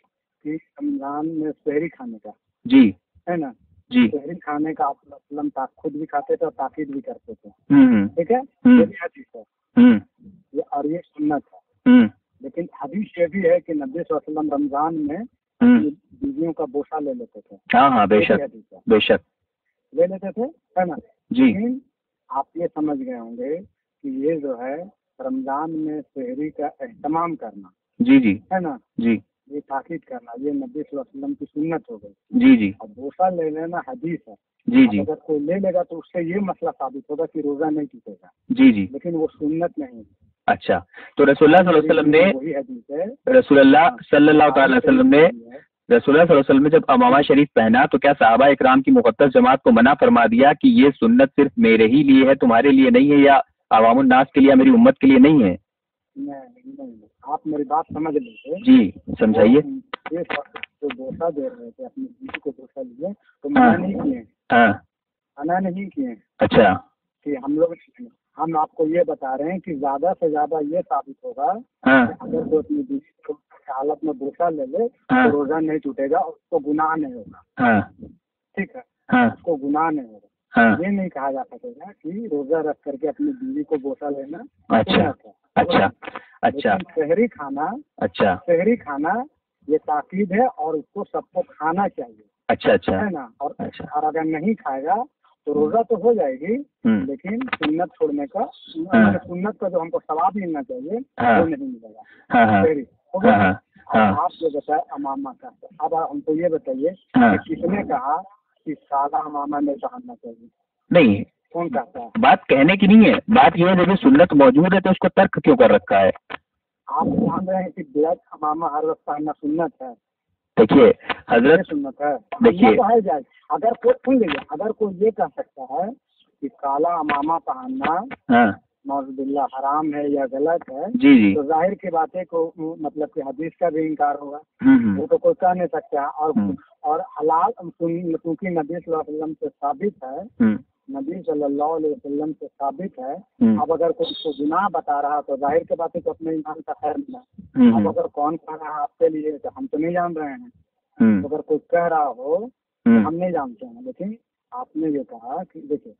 کہ رمضان میں سحری کھانے کا جی ہے نا، جی سحری کھانے کا آپ وسلم خود بھی کھاتے تھے اور تاکید بھی کرتے تھے. ہوں ٹھیک ہے، ہوں یہ بھی حدیث ہے ہوں یہ، اور یہ سنت ہے. ہوں لیکن حدیث یہ بھی ہے کہ نبی صلی اللہ علیہ وسلم رمضان میں ہوں اپنی بیویوں کا بوسہ لے لیتے تھے. ہاں ہاں بے یہ بھی شک حدیث ہے، بے شک. لے لیتے تھے ہے نا. جی لیکن آپ یہ سمجھ گئے ہوں گے کہ یہ جو ہے رمضان میں سحری کا اہتمام کرنا جی جی ہے نا، جی یہ تاکید کرنا، یہ نبی صلی اللہ علیہ وسلم کی سنت ہو گئی. جی جی اور بوسہ لے لینا حدیث ہے. جی اب جی اگر کوئی لے لے گا تو اس سے یہ مسئلہ ثابت ہوگا کہ روزہ نہیں ٹوٹے گا، جی جی. لیکن وہ سنت نہیں. اچھا، تو رسول اللہ صلی اللہ علیہ وسلم نے وہی حدیث ہے. رسول اللہ صلی اللہ تعالی علیہ وسلم نے رسول اللہ صلی اللہ علیہ وسلم نے جب امامہ شریف پہنا تو کیا صحابہ اکرام کی مقدس جماعت کو منع فرما دیا کہ یہ سنت صرف میرے ہی لیے ہے، تمہارے لیے نہیں ہے، یا عوام الناس کے لیے، میری امت کے لیے نہیں ہے؟ نہیں نہیں، آپ میری بات سمجھ لیجیے. جی سمجھائیے. یہ جو بوسہ دے رہے تھے اپنی بیوی کو بوسہ لیے تو منع نہیں کیے، ہاں منع نہیں کیے اچھا کہ ہم لوگ، ہم آپ کو یہ بتا رہے ہیں کہ زیادہ سے زیادہ یہ ثابت ہوگا ہاں کہ اگر کوئی اپنی بیوی کو حالت میں بوسہ لے لے ہاں تو روزہ نہیں ٹوٹے گا، اس کو گناہ نہیں ہوگا. ہاں ٹھیک ہے، ہاں اس کو گناہ نہیں ہوگا. ہاں یہ نہیں کہا جا سکے گا کہ روزہ رکھ کر کے اپنی بیوی کو بوسہ لینا اچھا سنت ہے. اچھا اچھا لیکن سحری کھانا اچھا سحری کھانا یہ تاکید ہے اور اس کو سب کو کھانا چاہیے اچھا اچھا ہے نا. اور اچھا اور اگر نہیں کھائے گا تو روزہ تو ہو جائے گی، ہوں لیکن سنت چھوڑنے کا، ہاں سنت کا جو ہم کو ثواب ملنا چاہیے ہاں وہ نہیں ملے گا. ہاں ہاں سحری ہو گیا. ہاں اور ہاں آپ جو بتائے امامہ کا، اب ہم کو یہ بتائیے ہاں کہ کس نے کہا کہ سادہ امامہ نہیں پہننا چاہیے؟ نہیں، کون کہتا ہے؟ بات کہنے کی نہیں ہے، بات یہ ہے جب سنت موجود ہے تو اس کو ترک کیوں کر رکھا ہے؟ آپ جان رہے ہیں کہ بلیک امامہ ہر وقت پہننا سنت ہے. دیکھیے حضرت، سنت ہے، دیکھیے تو ہے جائز. اگر کوئی سن لیجیے، اگر کوئی یہ کہہ سکتا ہے کہ کالا امامہ پہننا ہاں نعوذ باللہ حرام ہے یا غلط ہے، جی جی تو ظاہر کی باتیں کو مطلب کہ حدیث کا بھی انکار ہوگا. ہوں ہوں وہ تو کوئی کہہ نہیں سکتا. اور ہوں اور حلال کیونکہ نبی صلی اللہ علیہ وسلم سے ثابت ہے، ہوں نبی صلی اللہ علیہ وسلم سے ثابت ہے. ہوں اب اگر کوئی اس کو گناہ بتا رہا تو ظاہر کی باتیں تو اپنے ایمان کا خیر ملا. ہوں اب ہوں اگر کون کہہ رہا ہے آپ کے لیے تو ہم تو نہیں جان رہے ہیں. ہوں اگر کوئی کہہ رہا ہو ہوں تو ہم نہیں جانتے ہیں. لیکن آپ نے یہ کہا کہ دیکھیے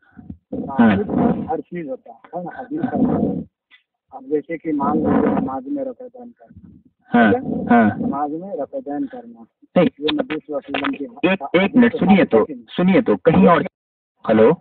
ثابت ہر چیز ہوتا ہے نا حدیث کا. اب جیسے کہ مان لیجیے نماز میں رفع دین کرنا، ہاں ہاں نماز میں رفع دین کرنا نہیں، یہ نبی صلی اللہ علیہ وسلم کی ایک ایک منٹ سنیے تو سنیے تو کہیں اور. ہلو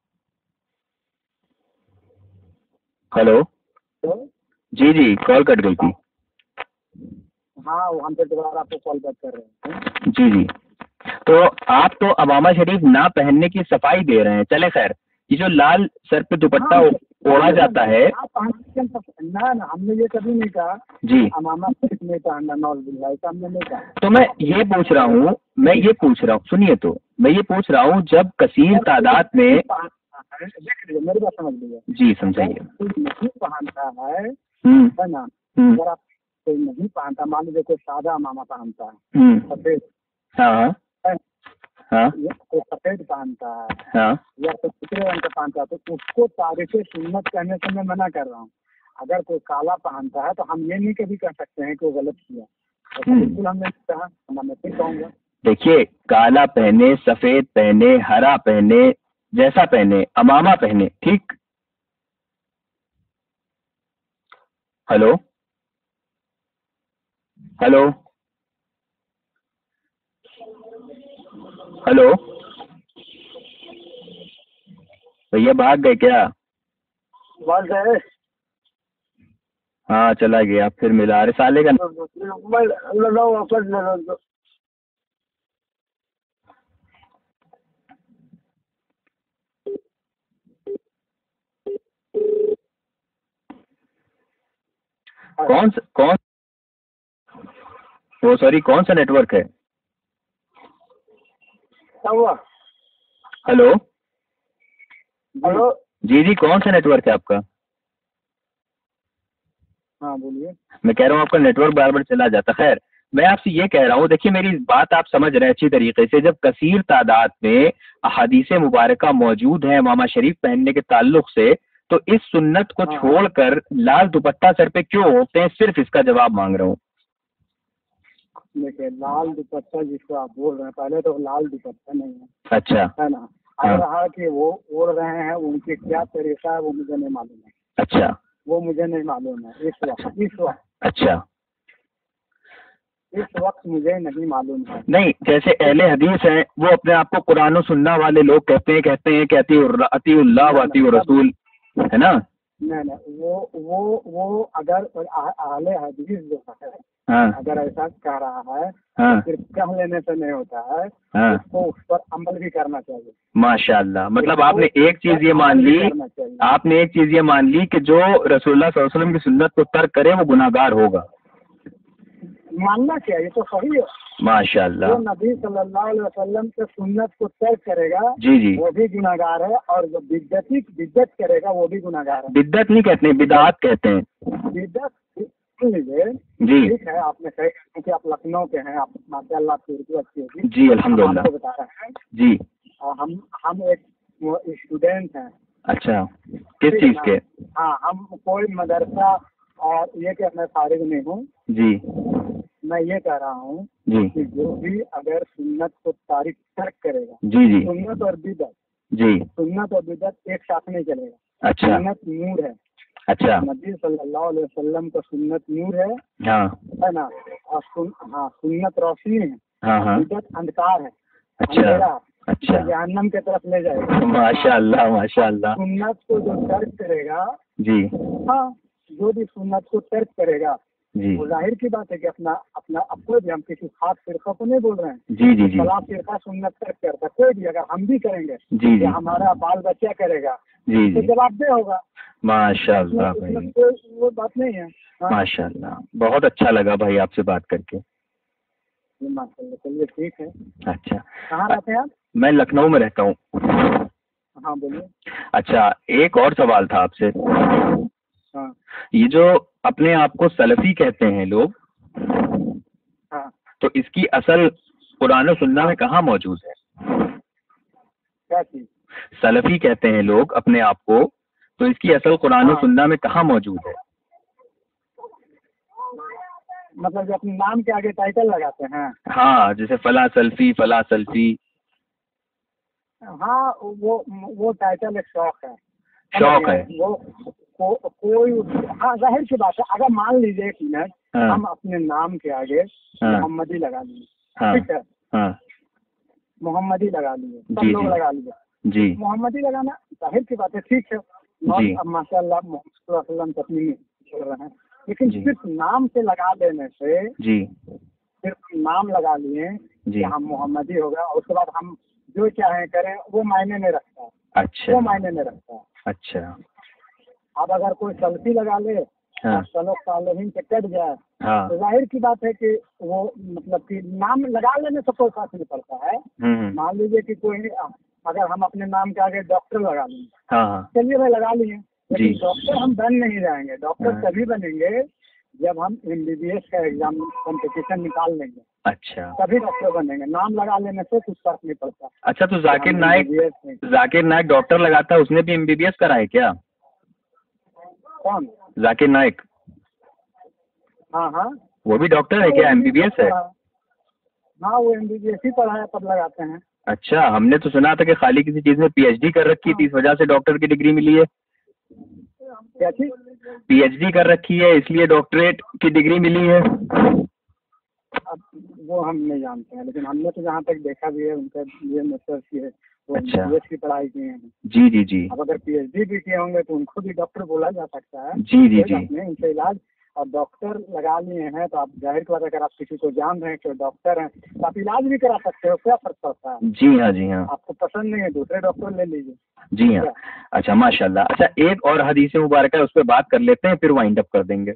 ہلو جی جی کال کٹ گئی تھی. ہاں وہ ہم سے دوبارہ آپ کو کال بیک کر رہے ہیں. جی جی، تو آپ تو امامہ شریف نہ پہننے کی صفائی دے رہے ہیں. چلے خیر، یہ جو لال سر پہ دوپٹہ اوڑھا جاتا ہے، نہ نہ ہم نے یہ کبھی نہیں کہا جی امامہ شریف نہیں پہننا، نعوذ باللہ، ایسا ہم نے نہیں کہا. تو میں یہ پوچھ رہا ہوں میں یہ پوچھ رہا ہوں سنیے تو میں یہ پوچھ رہا ہوں جب کثیر تعداد میں، دیکھ لیجیے میری بات سمجھ لیجیے. جی سمجھائیے. کوئی نہیں پہنتا ہے ہوں ہے نا، ہوں اگر آپ کوئی نہیں پہنتا، مان لیجیے کوئی سادہ امامہ پہنتا ہے ہوں سفید، ہاں ہاں یا کوئی سفید پہنتا ہے ہاں یا کوئی دوسرے رنگ کا پہنتا ہے تو اس کو تاریخ سنت کہنے سے میں منع کر رہا ہوں. اگر کوئی کالا پہنتا ہے تو ہم یہ نہیں کبھی کہہ سکتے ہیں کہ وہ غلط کیا. بالکل ہم نے کہا، میں پھر کہوں گا. دیکھیے کالا پہنے، سفید پہنے، ہرا پہنے، جیسا پہنے، امامہ پہنے، ٹھیک. ہلو ہلو ہلو بھیا بھاگ گئے کیا؟ بات ہے ہاں چلا گیا، پھر ملا رسالے کا. کون سا کون وہ سوری کون سا نیٹ ورک ہے؟ ہلو ہلو جی جی کون سا نیٹ ورک ہے آپ کا؟ ہاں بولیے. میں کہہ رہا ہوں آپ کا نیٹ ورک بار بار چلا جاتا. خیر میں آپ سے یہ کہہ رہا ہوں، دیکھیے میری بات آپ سمجھ رہے ہیں اچھی طریقے سے، جب کثیر تعداد میں احادیث مبارکہ موجود ہیں امامہ شریف پہننے کے تعلق سے، تو اس سنت کو چھوڑ کر لال دوپٹہ سر پہ کیوں ہوتے ہیں؟ صرف اس کا جواب مانگ رہا ہوں. دیکھیے لال دوپٹہ جس کو آپ بول رہے ہیں، پہلے تو لال دوپٹہ نہیں ہے. اچھا ہے نا. اب رہا کہ وہ اوڑھ رہے ہیں، ان کے کیا طریقہ ہے وہ مجھے نہیں معلوم ہے. اچھا وہ مجھے نہیں معلوم ہے اس وقت. اس وقت اچھا اس وقت مجھے نہیں معلوم ہے. نہیں، جیسے اہل حدیث ہیں وہ اپنے آپ کو قرآن و سننا والے لوگ کہتے ہیں کہتے ہیں کہ اطیع اللہ و اطیع الرسول، ہے نا. نہیں نہیں، وہ وہ وہ اگر اہل حدیث جو ہے ہاں اگر ایسا کہہ رہا ہے ہاں صرف کہہ لینے سے نہیں ہوتا ہے، ہاں اس کو اس پر عمل بھی کرنا چاہیے. ماشاء اللہ. مطلب آپ نے ایک چیز یہ مان لی، کرنا چاہیے. آپ نے ایک چیز یہ مان لی کہ جو رسول اللہ صلی اللہ علیہ وسلم کی سنت کو ترک کرے وہ گناہ گار ہوگا. ماننا چاہیے تو صحیح ہے. ماشاء جو اللہ. نبی صلی اللہ علیہ وسلم کے سنت کو ترک کرے گا جی جی، وہ بھی گناہ گار ہے، اور جو بدعتی بدعت کرے گا وہ بھی گناہ گار ہے. بدعت نہیں کہتے ہیں، بدعات کہتے ہیں. بدعت سن لیجیے. جی ٹھیک ہے، آپ نے صحیح کہا کہ آپ لکھنؤ کے ہیں، آپ ماشاء اللہ آپ کی اردو اچھی ہوگی. جی الحمدللہ. آپ کو بتا رہے ہیں جی اور ہم ہم ایک اسٹوڈینٹ ہیں. اچھا، کس چیز کے؟ ہاں، ہم کوئی مدرسہ اور یہ کہ میں فارغ نہیں ہوں. جی میں یہ کہہ رہا ہوں جی کہ جو بھی اگر سنت کو تاریخ ترک کرے گا، جی جی سنت اور بدعت جی سنت اور بدعت ایک ساتھ نہیں چلے گا. اچھا سنت نور ہے. اچھا نبی صلی اللہ علیہ وسلم کا سنت نور ہے ہاں ہے نا. اور سن ہاں سنت روشنی ہے، ہاں ہاں بدعت اندھکار ہے، اچھا اندھیرا اچھا. جہنم کی طرف لے جائے گا. ماشاء اللہ ماشاء اللہ. سنت کو جو ترک کرے گا، جی ہاں جو بھی سنت کو ترک کرے گا، جی وہ ظاہر کی بات ہے کہ اپنا اپنا اب کوئی بھی، ہم کسی خاص فرقہ کو نہیں بول رہے ہیں. جی جی جی فلاں فرقہ سنت ترک کرتا، کوئی بھی اگر ہم بھی کریں گے جی جی یا ہمارا بال بچہ کرے گا جی تو جی جواب دہ ہوگا. ماشاء اس میں اللہ اس میں بھائی، کوئی وہ بات نہیں ہے. ہاں ماشاء اللہ. بہت اچھا لگا بھائی آپ سے بات کر کے. ماشاء اللہ. چلیے ٹھیک ہے. اچھا، کہاں رہتے ہیں آپ؟ میں لکھنؤ میں رہتا ہوں. ہاں بولیے. اچھا، ایک اور سوال تھا آپ سے. ہاں یہ جو اپنے آپ کو سلفی کہتے ہیں لوگ، ہاں تو اس کی اصل قرآن و سنہ میں کہاں موجود ہے؟ کیا چیز؟ سلفی کہتے ہیں لوگ اپنے آپ کو، تو اس کی اصل قرآن و ہاں. سنہ میں کہاں موجود ہے؟ مطلب جو اپنے نام کے آگے ٹائٹل لگاتے ہیں. ہاں، جیسے فلاں سلفی فلاں سلفی. ہاں وہ وہ ٹائٹل ایک شوق ہے. شوق ہے. وہ کو- کوئی ہاں ظاہر کی بات ہے. اگر مان لیجیے ایک منٹ ہاں ہم اپنے نام کے آگے ہاں محمدی لگا لیے، ہاں ٹھیک ہے، ہاں محمدی لگا لیے، سب جی لوگ جی لگا لیے. جی محمدی لگانا ظاہر کی بات ہے، ٹھیک ہے. جی. اب ماشاء اللہ محمد صلی اللہ علیہ وسلم تسلیم کر رہے ہیں، لیکن جی. صرف نام سے لگا دینے سے، جی صرف نام لگا لیے جی. کہ ہم محمدی ہو گیا، اور اس کے بعد ہم جو چاہیں کریں وہ معنی نہیں رکھتا ہے. اچھا وہ معنی نہیں رکھتا ہے. اچھا. اب اگر کوئی سلفی لگا لے ہاں اور سلف صالحین سے کٹ جائے ہاں تو ظاہر کی بات ہے کہ وہ مطلب کہ نام لگا لینے سے کوئی فرق نہیں پڑتا ہے. ہوں ہوں. مان لیجیے کہ کوئی اگر ہم اپنے نام کے آگے ڈاکٹر لگا لیں، ہاں ہاں چلیے بھائی لگا لیے، لیکن جی. ڈاکٹر ہم بن نہیں جائیں گے. ڈاکٹر ہاں. تبھی بنیں گے جب ہم ایم بی بی ایس کا ایگزام کمپٹیشن نکال لیں گے، اچھا تبھی ڈاکٹر بنیں گے. نام لگا لینے سے کچھ فرق نہیں پڑتا. اچھا. تو ذاکر ہم Naik M B B S میں- ذاکر نائک ڈاکٹر لگاتا ہے، اس نے بھی ایم بی بی ایس کرا ہے کیا؟ کون؟ ذاکر نائک ہاں ہاں وہ بھی ڈاکٹر ہے کیا؟ ایم بی بی ایس ہے؟ ہاں وہ ایم بی بی ایس ہی پڑھا ہے تب لگاتے ہیں. اچھا. ہم نے تو سنا تھا کہ خالی کسی چیز میں پی ایچ ڈی کر رکھی تھی، اس وجہ سے ڈاکٹر کی ڈگری ملی ہے. کیا چیز؟ پی ایچ ڈی کر رکھی ہے اس لیے ڈاکٹریٹ کی ڈگری ملی ہے. اب وہ ہم نہیں جانتے ہیں، لیکن ہم نے تو جہاں تک دیکھا بھی ہے ان کا یہ مطلب کی ہے وہ اچھا. بی ایس کی پڑھائی کی ہیں. جی جی جی اب اگر پی ایچ ڈی بھی کیے ہوں گے تو ان کو بھی ڈاکٹر بولا جا سکتا ہے. جی جی کوئی جی بات نہیں، ان سے علاج. اور ڈاکٹر لگا لیے ہیں تو آپ ظاہر کی بات ہے، اگر آپ کسی کو جان رہے ہیں کہ ڈاکٹر ہیں تو آپ علاج بھی کرا سکتے ہو. کیا فرق پڑتا ہے؟ جی ہاں جی ہاں آپ کو پسند نہیں ہے دوسرے ڈاکٹر لے لیجیے. جی ہاں. اچھا ماشاء اللہ. اچھا ایک اور حدیث مبارکہ ہے اس پہ بات کر لیتے ہیں پھر وائنڈ اپ کر دیں گے.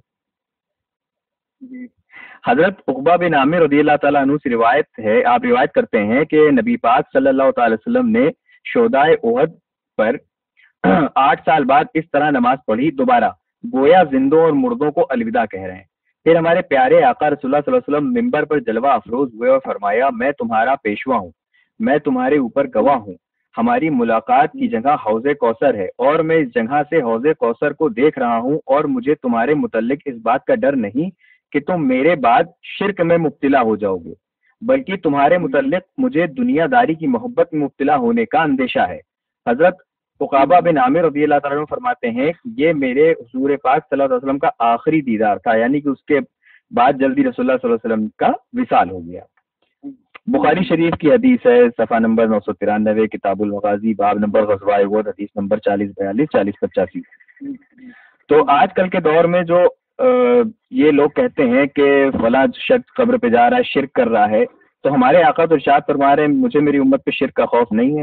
جی حضرت عقبہ بن عامر رضی اللہ تعالیٰ عنہ سے روایت ہے، آپ روایت کرتے ہیں کہ نبی پاک صلی اللہ تعالی وسلم نے شہدائے احد پر آٹھ سال بعد اس طرح نماز پڑھی دوبارہ گویا زندوں اور مردوں کو الوداع کہہ رہے ہیں۔ پھر ہمارے پیارے آقا رسول اللہ صلی اللہ علیہ وسلم ممبر پر جلوہ افروز ہوئے اور فرمایا میں تمہارا پیشوا ہوں، میں تمہارے اوپر گواہ ہوں، ہماری ملاقات کی جگہ حوض کوثر ہے اور میں اس جگہ سے حوض کوثر کو دیکھ رہا ہوں، اور مجھے تمہارے متعلق اس بات کا ڈر نہیں کہ تم میرے بعد شرک میں مبتلا ہو جاؤ گے، بلکہ تمہارے متعلق مجھے دنیا داری کی محبت میں مبتلا ہونے کا اندیشہ ہے۔ حضرت عقابہ بن عامر رضی اللہ تعالیٰ عنہ فرماتے ہیں یہ میرے حضور پاک صلی اللہ علیہ وسلم کا آخری دیدار تھا، یعنی کہ اس کے بعد جلدی رسول اللہ صلی اللہ علیہ وسلم کا وصال ہو گیا۔ بخاری شریف کی حدیث ہے، صفحہ نمبر نو سو ترانوے، کتاب المغازی، باب نمبر غزوہ احد، حدیث نمبر چالیس بیالیس چالیس پچاسی۔ تو آج کل کے دور میں جو یہ لوگ کہتے ہیں کہ فلاں شخص قبر پہ جا رہا ہے، شرک کر رہا ہے، تو ہمارے آقا تو ارشاد فرما رہے ہیں مجھے میری امت پہ شرک کا خوف نہیں ہے،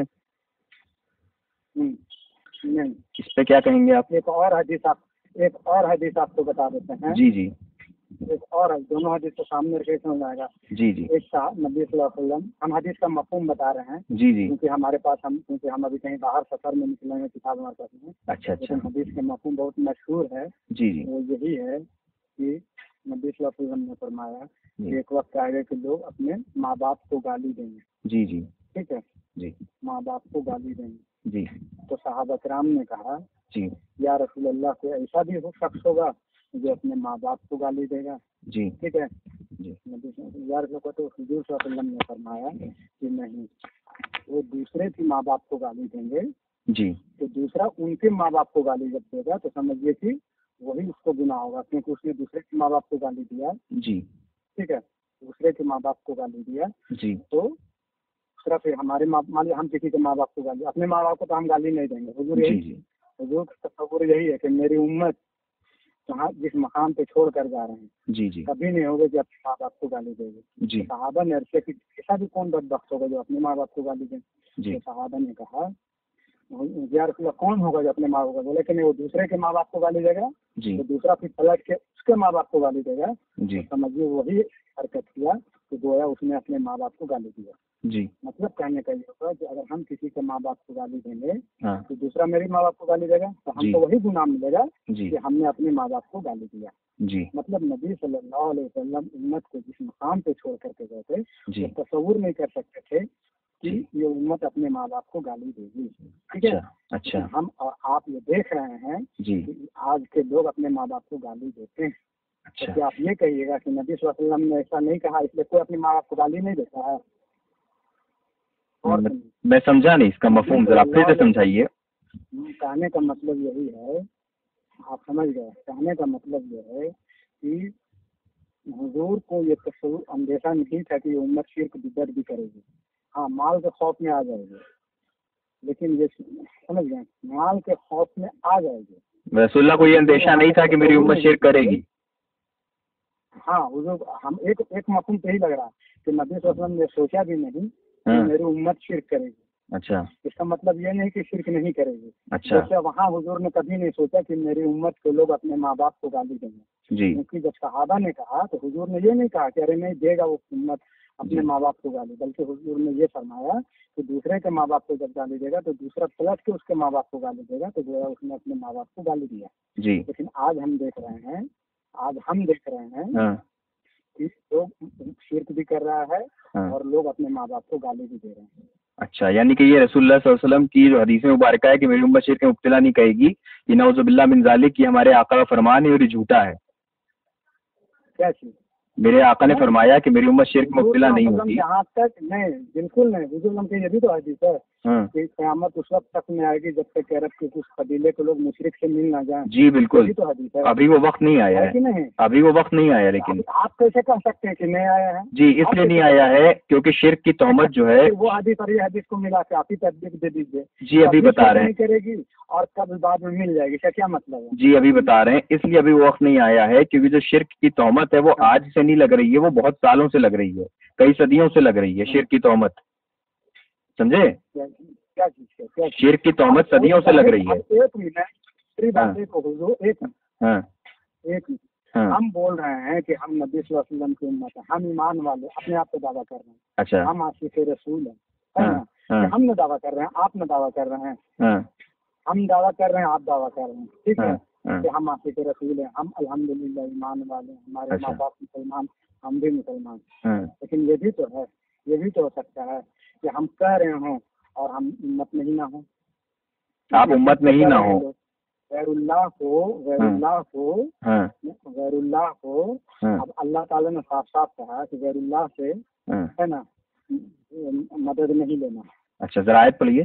نہیں، اس پہ کیا کہیں گے آپ؟ ایک اور حدیث آپ ایک اور حدیث آپ کو بتا دیتے ہیں۔ جی جی ایک اور حدیث، دونوں حدیث کو سامنے رکھے سمجھ آئے گا۔ جی جی ایک تھا نبی صلی اللہ علیہ وسلم، ہم حدیث کا مفہوم بتا رہے ہیں جی جی کیونکہ ہمارے پاس ہم کیونکہ ہم ابھی کہیں باہر سفر میں نکلے ہیں، کتاب ہمارے پاس نہیں ہے، اچھا اچھا لیکن حدیث کا مفہوم بہت مشہور ہے۔ جی جی وہ یہی ہے کہ نبی صلی اللہ علیہ وسلم نے فرمایا جی کہ ایک وقت آئے گا کہ لوگ اپنے ماں باپ کو گالی دیں گے، جی جی ٹھیک ہے، جی ماں باپ کو گالی دیں گے۔ جی تو صحابہ کرام نے کہا جی یا رسول اللہ کو ایسا بھی ہو شخص ہوگا جو اپنے ماں باپ کو گالی دے گا، جی ٹھیک ہے۔ جی نبی صلی اللہ علیہ وسلم یا رسول اللہ کو تو حضور صلی اللہ علیہ وسلم نے فرمایا کہ نہیں، وہ دوسرے کی ماں باپ کو گالی دیں گے، جی تو دوسرا ان کے ماں باپ کو گالی جب دے گا تو سمجھیے کہ وہی اس کو گناہ ہوگا، کیونکہ اس نے دوسرے کے ماں باپ کو گالی دیا، جی ٹھیک ہے، دوسرے کے ماں باپ کو گالی دیا، جی تو صرف پھر ہمارے ماں مان لیے ہم کسی کے ماں باپ کو گالی، اپنے ماں باپ کو تو ہم گالی نہیں دیں گے۔ حضور جی یہی جی حضور کا تصور یہی ہے کہ میری امت جہاں جس مقام پہ چھوڑ کر جا رہے ہیں جی جی کبھی نہیں ہوگا کہ اپنے ماں باپ کو گالی دے گی۔ جی صحابہ نے عرض کیا کہ ایسا بھی کون بدبخت ہوگا جو اپنے ماں باپ کو گالی دے؟ جی تو صحابہ نے کہا یا رسول اللہ کون ہوگا جو اپنے ماں باپ کو، بولے کہ نہیں وہ دوسرے کے ماں باپ کو گالی دے گا، جی تو دوسرا پھر پلٹ کے اس کے ماں باپ کو گالی دے گا، جی تو سمجھیے وہی حرکت کیا کہ گویا اس نے اپنے ماں باپ کو گالی دیا۔ جی مطلب کہنے کا یہ ہوگا کہ اگر ہم کسی کے ماں باپ کو گالی دیں گے ہاں تو دوسرا میری ماں باپ کو گالی دے گا، تو ہم جی کو وہی گناہ ملے گا جی کہ ہم نے اپنے ماں باپ کو گالی دیا۔ جی مطلب نبی صلی اللہ علیہ وسلم امت کو جس مقام پہ چھوڑ کر کے گئے تھے جی وہ تصور نہیں کر سکتے تھے کہ جی یہ امت اپنے ماں باپ کو گالی دے گی، ٹھیک ہے۔ اچھا اچھا لیکن ہم اور آپ یہ دیکھ رہے ہیں جی کہ آج کے لوگ اپنے ماں باپ کو گالی دیتے ہیں، تو اچھا کیا آپ یہ کہیے گا کہ نبی صلی اللہ علیہ وسلم نے ایسا نہیں کہا اس لیے کوئی اپنے ماں باپ کو گالی نہیں دیتا ہے؟ اور میں میں سمجھا نہیں اس کا مفہوم، ذرا پھر سے سمجھائیے۔ کہنے کا مطلب یہی ہے، آپ سمجھ گئے، کہنے کا مطلب یہ ہے کہ حضور کو یہ تصور اندیشہ نہیں تھا کہ یہ امت شرک بدعت بھی کرے گی، ہاں مال کے خوف میں آ جائے گی، لیکن یہ سمجھ گئے مال کے خوف میں آ جائے گی۔ رسول اللہ کو یہ اندیشہ نہیں تھا کہ میری امت شرک کرے گی۔ ہاں حضور ہم ایک ایک مفہوم تو یہی لگ رہا ہے کہ نبی صلی اللہ علیہ وسلم نے سوچا بھی نہیں کہ ہاں میری امت شرک کرے گی، اچھا اس کا مطلب یہ نہیں کہ شرک نہیں کرے گی۔ اچھا جیسے وہاں حضور نے کبھی نہیں سوچا کہ میری امت کے لوگ اپنے ماں باپ کو گالی دیں گے، جی کیونکہ جب صحابہ نے کہا تو حضور نے یہ نہیں کہا کہ ارے نہیں دے گا وہ امت اپنے جی ماں باپ کو گالی، بلکہ حضور نے یہ فرمایا کہ دوسرے کے ماں باپ کو جب گالی دے گا تو دوسرا پلٹ کے اس کے ماں باپ کو گالی دے گا، تو گویا اس نے اپنے ماں باپ کو گالی دیا۔ جی لیکن آج ہم دیکھ رہے ہیں آج ہم دیکھ رہے ہیں ہاں کہ لوگ شرک بھی کر رہا ہے ہاں اور لوگ اپنے ماں باپ کو گالی بھی دے رہے ہیں۔ اچھا، یعنی کہ یہ رسول اللہ صلی اللہ علیہ وسلم کی جو حدیث مبارکہ ہے کہ میری امت شرک میں مبتلا نہیں کہے گی، یہ نعوذ باللہ من ذالک کی ہمارے آقا کا فرمان ہے اور یہ جھوٹا ہے۔ کیا چیز؟ میرے آقا نے فرمایا کہ میری امت شرک میں مبتلا نہیں ہوتی۔ جہاں تک نہیں، بالکل نہیں، حضور کے یہ بھی تو حدیث ہے ہاں کہ قیامت اس وقت تک میں آئے گی جب تک عرب کے کچھ قبیلے کے لوگ مشرک سے مل نہ جائیں۔ جی بالکل، یہ تو حدیث ہے، ابھی وہ وقت نہیں آیا ہے ہے، کہ نہیں؟ ابھی وہ وقت نہیں آیا، لیکن آپ کیسے کہہ سکتے ہیں کہ نہیں آیا ہے؟ جی اس لیے نہیں آیا ہے کیونکہ شرک کی تہمت جو ہے، وہ حدیث اور یہ حدیث کو ملا کے آپ ہی تصدیق دے دیجیے۔ جی ابھی بتا رہے ہیں، نہیں کرے گی اور کب بعد میں مل جائے گی، کیا کیا مطلب ہے؟ جی ابھی بتا رہے ہیں، اس لیے ابھی وہ وقت نہیں آیا ہے کیونکہ جو شرک کی تہمت ہے وہ آج سے نہیں لگ رہی ہے، وہ بہت سالوں سے لگ رہی ہے، کئی صدیوں سے لگ رہی ہے شرک کی تہمت، سمجھے؟ کیا چیز ہے؟ شرک کی تہمت صدیوں سے لگ رہی ہے۔ ایک منٹ میری بات کو حضور، ایک ہاں ایک ہاں ہم بول رہے ہیں کہ ہم نبی صلی اللہ علیہ وسلم کی امت ہیں، ہم ایمان والے اپنے آپ کو دعویٰ کر رہے ہیں، اچھا ہم عاشق رسول ہیں، ہے ہاں نا؟ ہاں کہ ہم نے دعویٰ کر رہے ہیں، آپ نے دعویٰ کر رہے ہیں، ہاں ہم دعویٰ کر رہے ہیں، آپ دعویٰ کر رہے ہیں، ٹھیک ہے؟ ہاں کہ ہم عاشق رسول ہیں, ہم الحمدللہ ایمان والے ہیں, ہمارے ماں باپ مسلمان, ہم بھی مسلمان. لیکن یہ بھی تو ہے, یہ بھی تو ہو سکتا ہے کہ ہم کہہ رہے ہوں اور ہم امت نہیں نہ ہوں. آپ امت نہیں نہ ہوں, غیر اللہ کو غیر اللہ کو غیر اللہ کو اب اللہ تعالیٰ نے صاف صاف کہا کہ غیر اللہ سے ہے نا مدد نہیں لینا. اچھا ذرا آیت پڑھیے.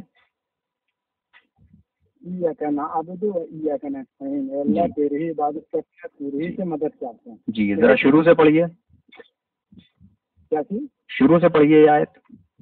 کہنا عبد و کہنا اللہ تیری ہی عبادت کرتے ہیں, تیری ہی سے مدد چاہتے ہیں. جی ذرا شروع سے پڑھیے. کیا چیز شروع سے پڑھیے آیت.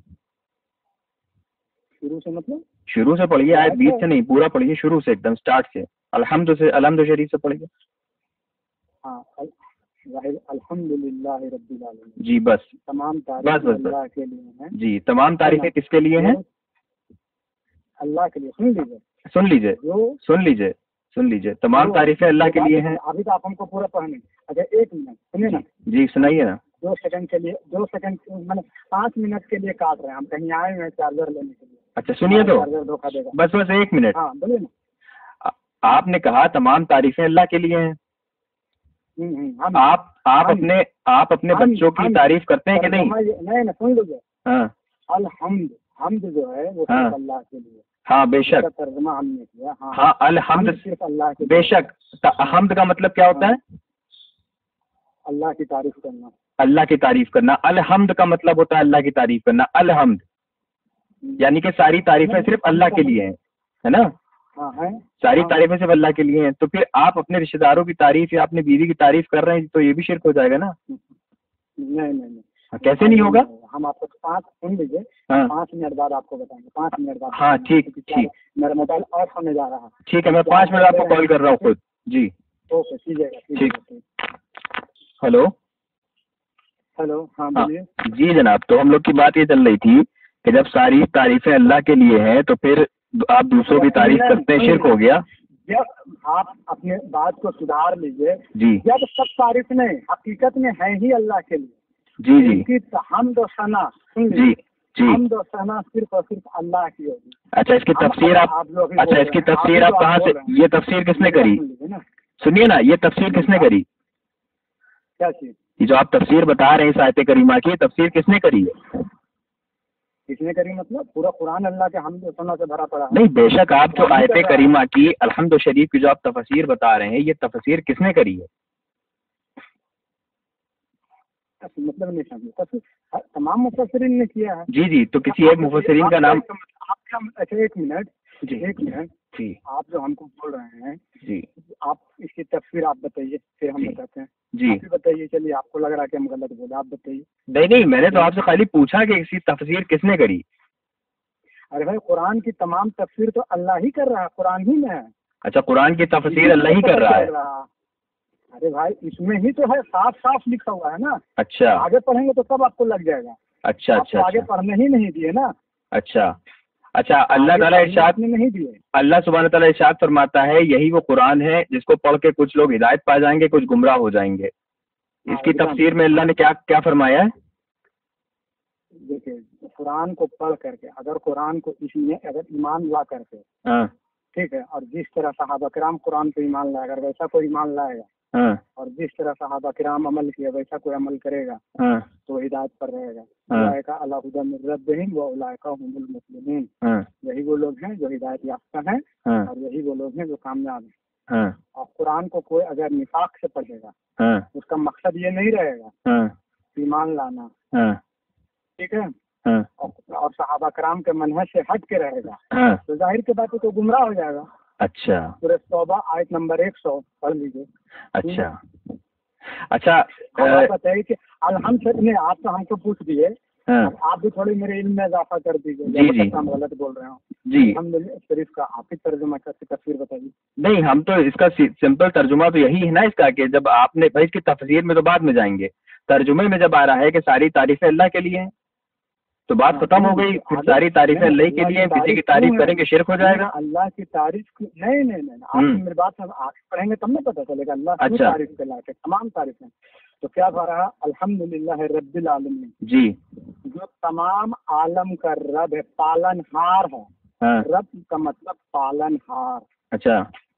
شروع سے مطلب شروع سے پڑھیے آیت, بیچ سے نہیں, پورا پڑھیے شروع سے, ایک دم اسٹارٹ سے, الحمد سے, الحمد شریف سے پڑھیے. ہاں الحمد للہ رب العالمین. جی بس تمام بس تعریف بس اللہ کے لیے ہیں. جی تمام تعریفیں کس کے لیے ہیں؟ اللہ کے لیے. سن لیجیے سن لیجیے جو سن لیجیے سن لیجیے تمام تعریفیں اللہ کے لیے ہیں. ابھی تو آپ ہم کو پورا پڑھنے. اچھا ایک منٹ سنیے نا. جی سنائیے نا. دو سیکنڈ کے لیے دو سیکنڈ مطلب پانچ منٹ کے لیے کاٹ رہے ہیں ہم, کہیں آئے ہوئے چارجر لینے کے لیے. اچھا سنیے تو چارجر دھوکہ دے گا. بس بس ایک منٹ. ہاں بولیے نا. آپ نے کہا تمام تعریفیں اللہ کے لیے ہیں. آپ آپ اپنے آپ اپنے بچوں کی تعریف کرتے ہیں کہ نہیں؟ نہیں نہیں سن لیجیے. ہاں الحمد حمد جو ہے وہ صرف اللہ کے لیے. ہاں بے شک. ترجمہ ہم نے کیا. ہاں الحمد صرف اللہ کے بے شک. حمد کا مطلب کیا ہوتا ہے؟ اللہ کی تعریف کرنا. اللہ کی تعریف کرنا. الحمد کا مطلب ہوتا ہے اللہ کی تعریف کرنا. الحمد یعنی کہ ساری تعریفیں صرف اللہ کے لیے ہیں, ہے نا؟ ساری تعریفیں صرف اللہ کے لیے ہیں. تو پھر آپ اپنے رشتے داروں کی تعریف یا اپنے بیوی کی تعریف کر رہے ہیں تو یہ بھی شرک ہو جائے گا نا. نہیں نہیں نہیں کیسے نہیں ہوگا؟ ہم آپ کو پانچ سن لیجیے, پانچ منٹ بعد آپ کو بتائیں گے. پانچ منٹ بعد. ہاں ٹھیک ٹھیک. میرا موبائل آف ہونے جا رہا ہے. ٹھیک ہے, میں پانچ منٹ آپ کو کال کر رہا ہوں خود. جی اوکے کیجیے گا. ٹھیک. ہلو ہلو ہاں بولیے. جی جناب, تو ہم لوگ کی بات یہ چل رہی تھی کہ جب ساری تعریفیں اللہ کے لیے ہیں تو پھر آپ دوسروں کی تعریف کرتے ہیں, شرک ہو گیا. جب آپ اپنے بات کو سدھار لیجیے. جی جب سب تعریف میں حقیقت میں ہے ہی اللہ کے لیے. جی جی حمد و ثنا سن جی جی حمد و ثنا صرف اور صرف اللہ کی ہوگی. اچھا اس کی تفسیر آپ اچھا اس کی تفسیر آپ کہاں سے, یہ تفسیر کس نے کری؟ سنیے نا, یہ تفسیر کس نے کری؟ کیا چیز؟ یہ جو آپ تفسیر بتا رہے ہیں اس آیت کریمہ کی, تفسیر کس نے کری ہے؟ کس نے کری مطلب پورا قرآن اللہ کے حمد و ثنا سے بھرا پڑا ہے. نہیں بے شک, آپ جو آیت کریمہ کی الحمد شریف کی جو آپ تفسیر بتا رہے ہیں یہ تفسیر کس نے کری ہے؟ مطلب نہیں سمجھے. تمام مفسرین نے کیا ہے. جی جی, تو کسی ایک مفسرین کا نام. اچھا ایک منٹ جی ایک منٹ جی آپ جو ہم کو بول رہے ہیں جی آپ اس کی تفسیر آپ بتائیے پھر ہم بتاتے ہیں. جی آپ بتائیے. چلیے آپ کو لگ رہا ہے کہ ہم غلط بولے, آپ بتائیے. نہیں نہیں, میں نے تو آپ سے خالی پوچھا کہ اس کی تفسیر کس نے کری. ارے بھائی قرآن کی تمام تفسیر تو اللہ ہی کر رہا ہے, قرآن ہی میں ہے. اچھا قرآن کی تفسیر اللہ ہی کر رہا ہے. ارے بھائی اس میں ہی تو ہے, صاف صاف لکھا ہوا ہے نا. اچھا آگے پڑھیں گے تو سب آپ کو لگ جائے گا. اچھا اچھا آگے پڑھنے ہی نہیں دیے نا. اچھا اچھا اللہ تعالیٰ ارشاد نہیں دیے. اللہ سبحانہ تعالیٰ ارشاد فرماتا ہے یہی وہ قرآن ہے جس کو پڑھ کے کچھ لوگ ہدایت پا جائیں گے, کچھ گمراہ ہو جائیں گے. اس کی تفسیر میں اللہ نے کیا کیا فرمایا ہے؟ دیکھیے قرآن کو پڑھ کر کے اگر قرآن کو اس میں اگر ایمان لا کر کے ٹھیک ہے, اور جس طرح صحابہ کرام قرآن پہ ایمان لائے اگر ویسا کوئی ایمان لائے گا اور جس طرح صحابہ کرام عمل کیا ویسا کوئی عمل کرے گا تو ہدایت پر رہے گا. اولئک علی ھدی من ربہم واولئک ھم المفلحون. یہی وہ لوگ ہیں جو ہدایت یافتہ ہیں اور یہی وہ لوگ ہیں جو کامیاب ہیں. اور قرآن کو کوئی اگر نفاق سے پڑھے گا اس کا مقصد یہ نہیں رہے گا ایمان لانا, ٹھیک ہے, اور صحابہ کرام کے منہج سے ہٹ کے رہے گا تو ظاہر کے بات تو گمراہ ہو جائے گا. اچھا سورہ توبہ آیت نمبر ایک سو پڑھ لیجیے. اچھا اچھا آپ بتائیے کہ الحمد نے آپ تو ہم کو پوچھ دیے, آپ بھی تھوڑی میرے علم میں اضافہ کر دیجیے. جی ہم غلط بول رہے ہوں. جی الحمد شریف کا آپ ہی ترجمہ کر کے تفسیر بتائیے. نہیں ہم تو اس کا سمپل ترجمہ تو یہی ہے نا اس کا کہ جب آپ نے بھائی اس کی تفسیر میں تو بعد میں جائیں گے, ترجمے میں جب آ رہا ہے کہ ساری تعریفیں اللہ کے لیے ہیں تو بات ختم ہو گئی. پھر ساری تعریفیں اللہ کے لیے, کسی کی تعریف کریں گے شرک ہو جائے گا. اللہ کی تعریف نہیں نہیں نہیں آپ میری بات آگے پڑھیں گے تب نہ پتہ چلے گا اللہ کی تعریف کے لا کے تمام تعریفیں. تو کیا کہہ رہا الحمد للہ رب العالمین. جی جو تمام عالم کا رب ہے, پالن ہار ہے. رب کا مطلب پالن ہار. اچھا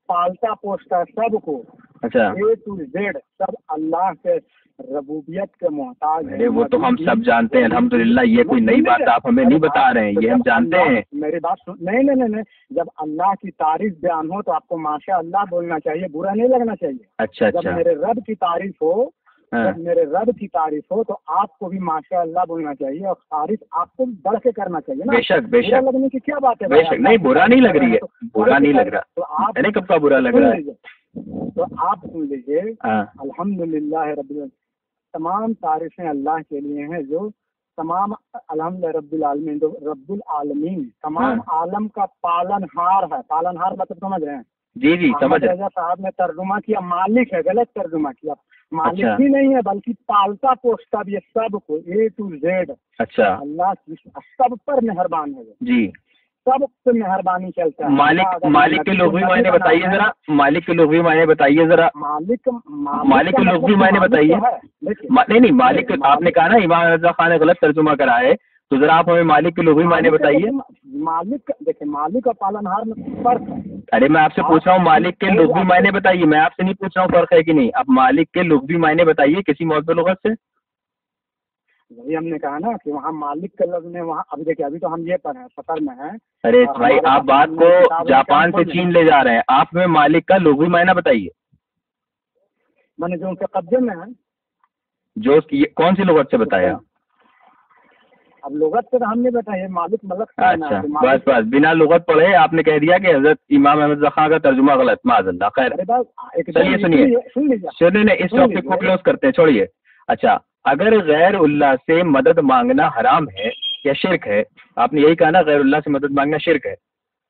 पालता पोसता है सबको, अच्छा, ए टू जेड सब अल्लाह के रबूबियत के मोहताज है। अरे वो तो हम सब जानते हैं अल्हम्दुलिल्लाह, ये कोई नई बात आप हमें नहीं बता रहे हैं, ये हम जानते हैं। मेरी बात सुन, नहीं नहीं नहीं, जब अल्लाह की तारीफ बयान हो तो आपको माशा अल्लाह बोलना चाहिए, बुरा नहीं लगना चाहिए। अच्छा जब अच्छा, मेरे रब की तारीफ हो, हाँ। जब मेरे रब की तारीफ हो तो आपको भी माशा अल्लाह बोलना चाहिए, और तारीफ आपको बढ़ के करना चाहिए ना। बेशक बुरा बेशक लगने की क्या बात है? बेशक, नहीं बुरा नहीं लग रही है, बुरा नहीं लग रहा, तो आप मैंने कब का बुरा लग सुन रहा है। लीजिए, तो आप सुन लीजिए, हाँ अल्हम्दुलिल्लाह रब्बिल, तमाम तारीफें अल्लाह के लिए हैं, जो तमाम अल्हम्दुलिल्लाह रब्बिल आलमीन, जो रब्बुल आलमीन तमाम आलम का पालनहार है। पालनहार मतलब समझ रहे हैं? जी जी समझ अहमद रहे। रजा साहब ने तर्जुमा किया मालिक है, गलत तर्जुमा किया। मालिक अच्छा। ही नहीं है बल्कि पालता पोसता भी है सबको, ए टू जेड। अच्छा अल्लाह की सब पर मेहरबान है, वो जी, सब पे मेहरबानी चलता है। मालिक अल्लाह अगर मालिक के नबी लोग भी को मायने नबी बताइए बनाया है, जरा, मालिक के लोग भी मायने बताइए जरा, मालिक मालिक के का लोग मतलब भी मायने मालिक बताइए। तो है, देखिए। मा- नहीं नहीं मालिक, आपने कहा ना इमाम रजा खान ने गलत तर्जुमा करा है, तो जरा आप हमें मालिक के लोग भी मायने मालिक का बताइए। मतलब- मालिक देखिए, मालिक और पालनहार में फर्क है। अरे मैं आपसे पूछ रहा हूँ मालिक के लोग भी मायने बताइए, मैं आपसे नहीं पूछ रहा हूँ फर्क है कि नहीं, आप मालिक के लोग भी मायने बताइए किसी मौजूद लुगत से। वही हमने कहा ना कि वहाँ मालिक के लफ्ज में, वहाँ अभी देखिए, अभी तो हम ये पर हैं, सफर में हैं। अरे और भाई हमारे आप पास बात हमने को किताबें जापान निकाल से खोली। चीन ले जा रहे हैं, आप हमें मालिक का लोग भी मायना बताइए, मैंने जो उनके कब्जे में है। जो उसकी- ये कौन सी लुगत से बताया। अब लुगत से तो हम नहीं बताए, मालिक मतलब अच्छा बस बस, बिना लुगत पढ़े आपने कह दिया कि हजरत इमाम अहमद रजा खान का तर्जुमा गलत, माज़अल्लाह। खैर चलिए सुनिए सुन लीजिए, सुनिए, इस सुन टॉपिक को लीजिए। क्लोज करते हैं, छोड़िए। अच्छा, अगर गैर उल्लाह से मदद मांगना हराम है या शिरक है, आपने यही कहा ना, गैर उल्लाह से मदद मांगना शिरक है,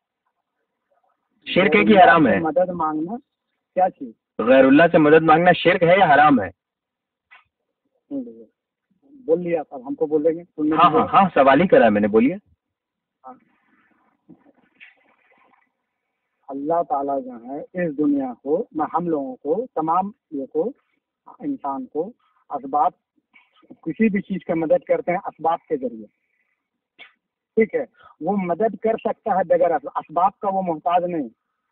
शिरक है कि हराम है। मदद मांगना क्या चीज? गैर उल्लाह से मदद मांगना शिरक है या हराम है। सुन लीजिए, बोल लिया, अब हमको बोलेंगे। सुनने हाँ हाँ हाँ, सवाल ही करा है मैंने, बोलिए। हाँ। अल्लाह ताला जो है इस दुनिया को, मैं हम लोगों को, तमाम ये को, इंसान को असबाब, किसी भी चीज की मदद करते हैं असबाब के जरिए, ठीक है। वो मदद कर सकता है बगैर असबाब का, वो मोहताज नहीं,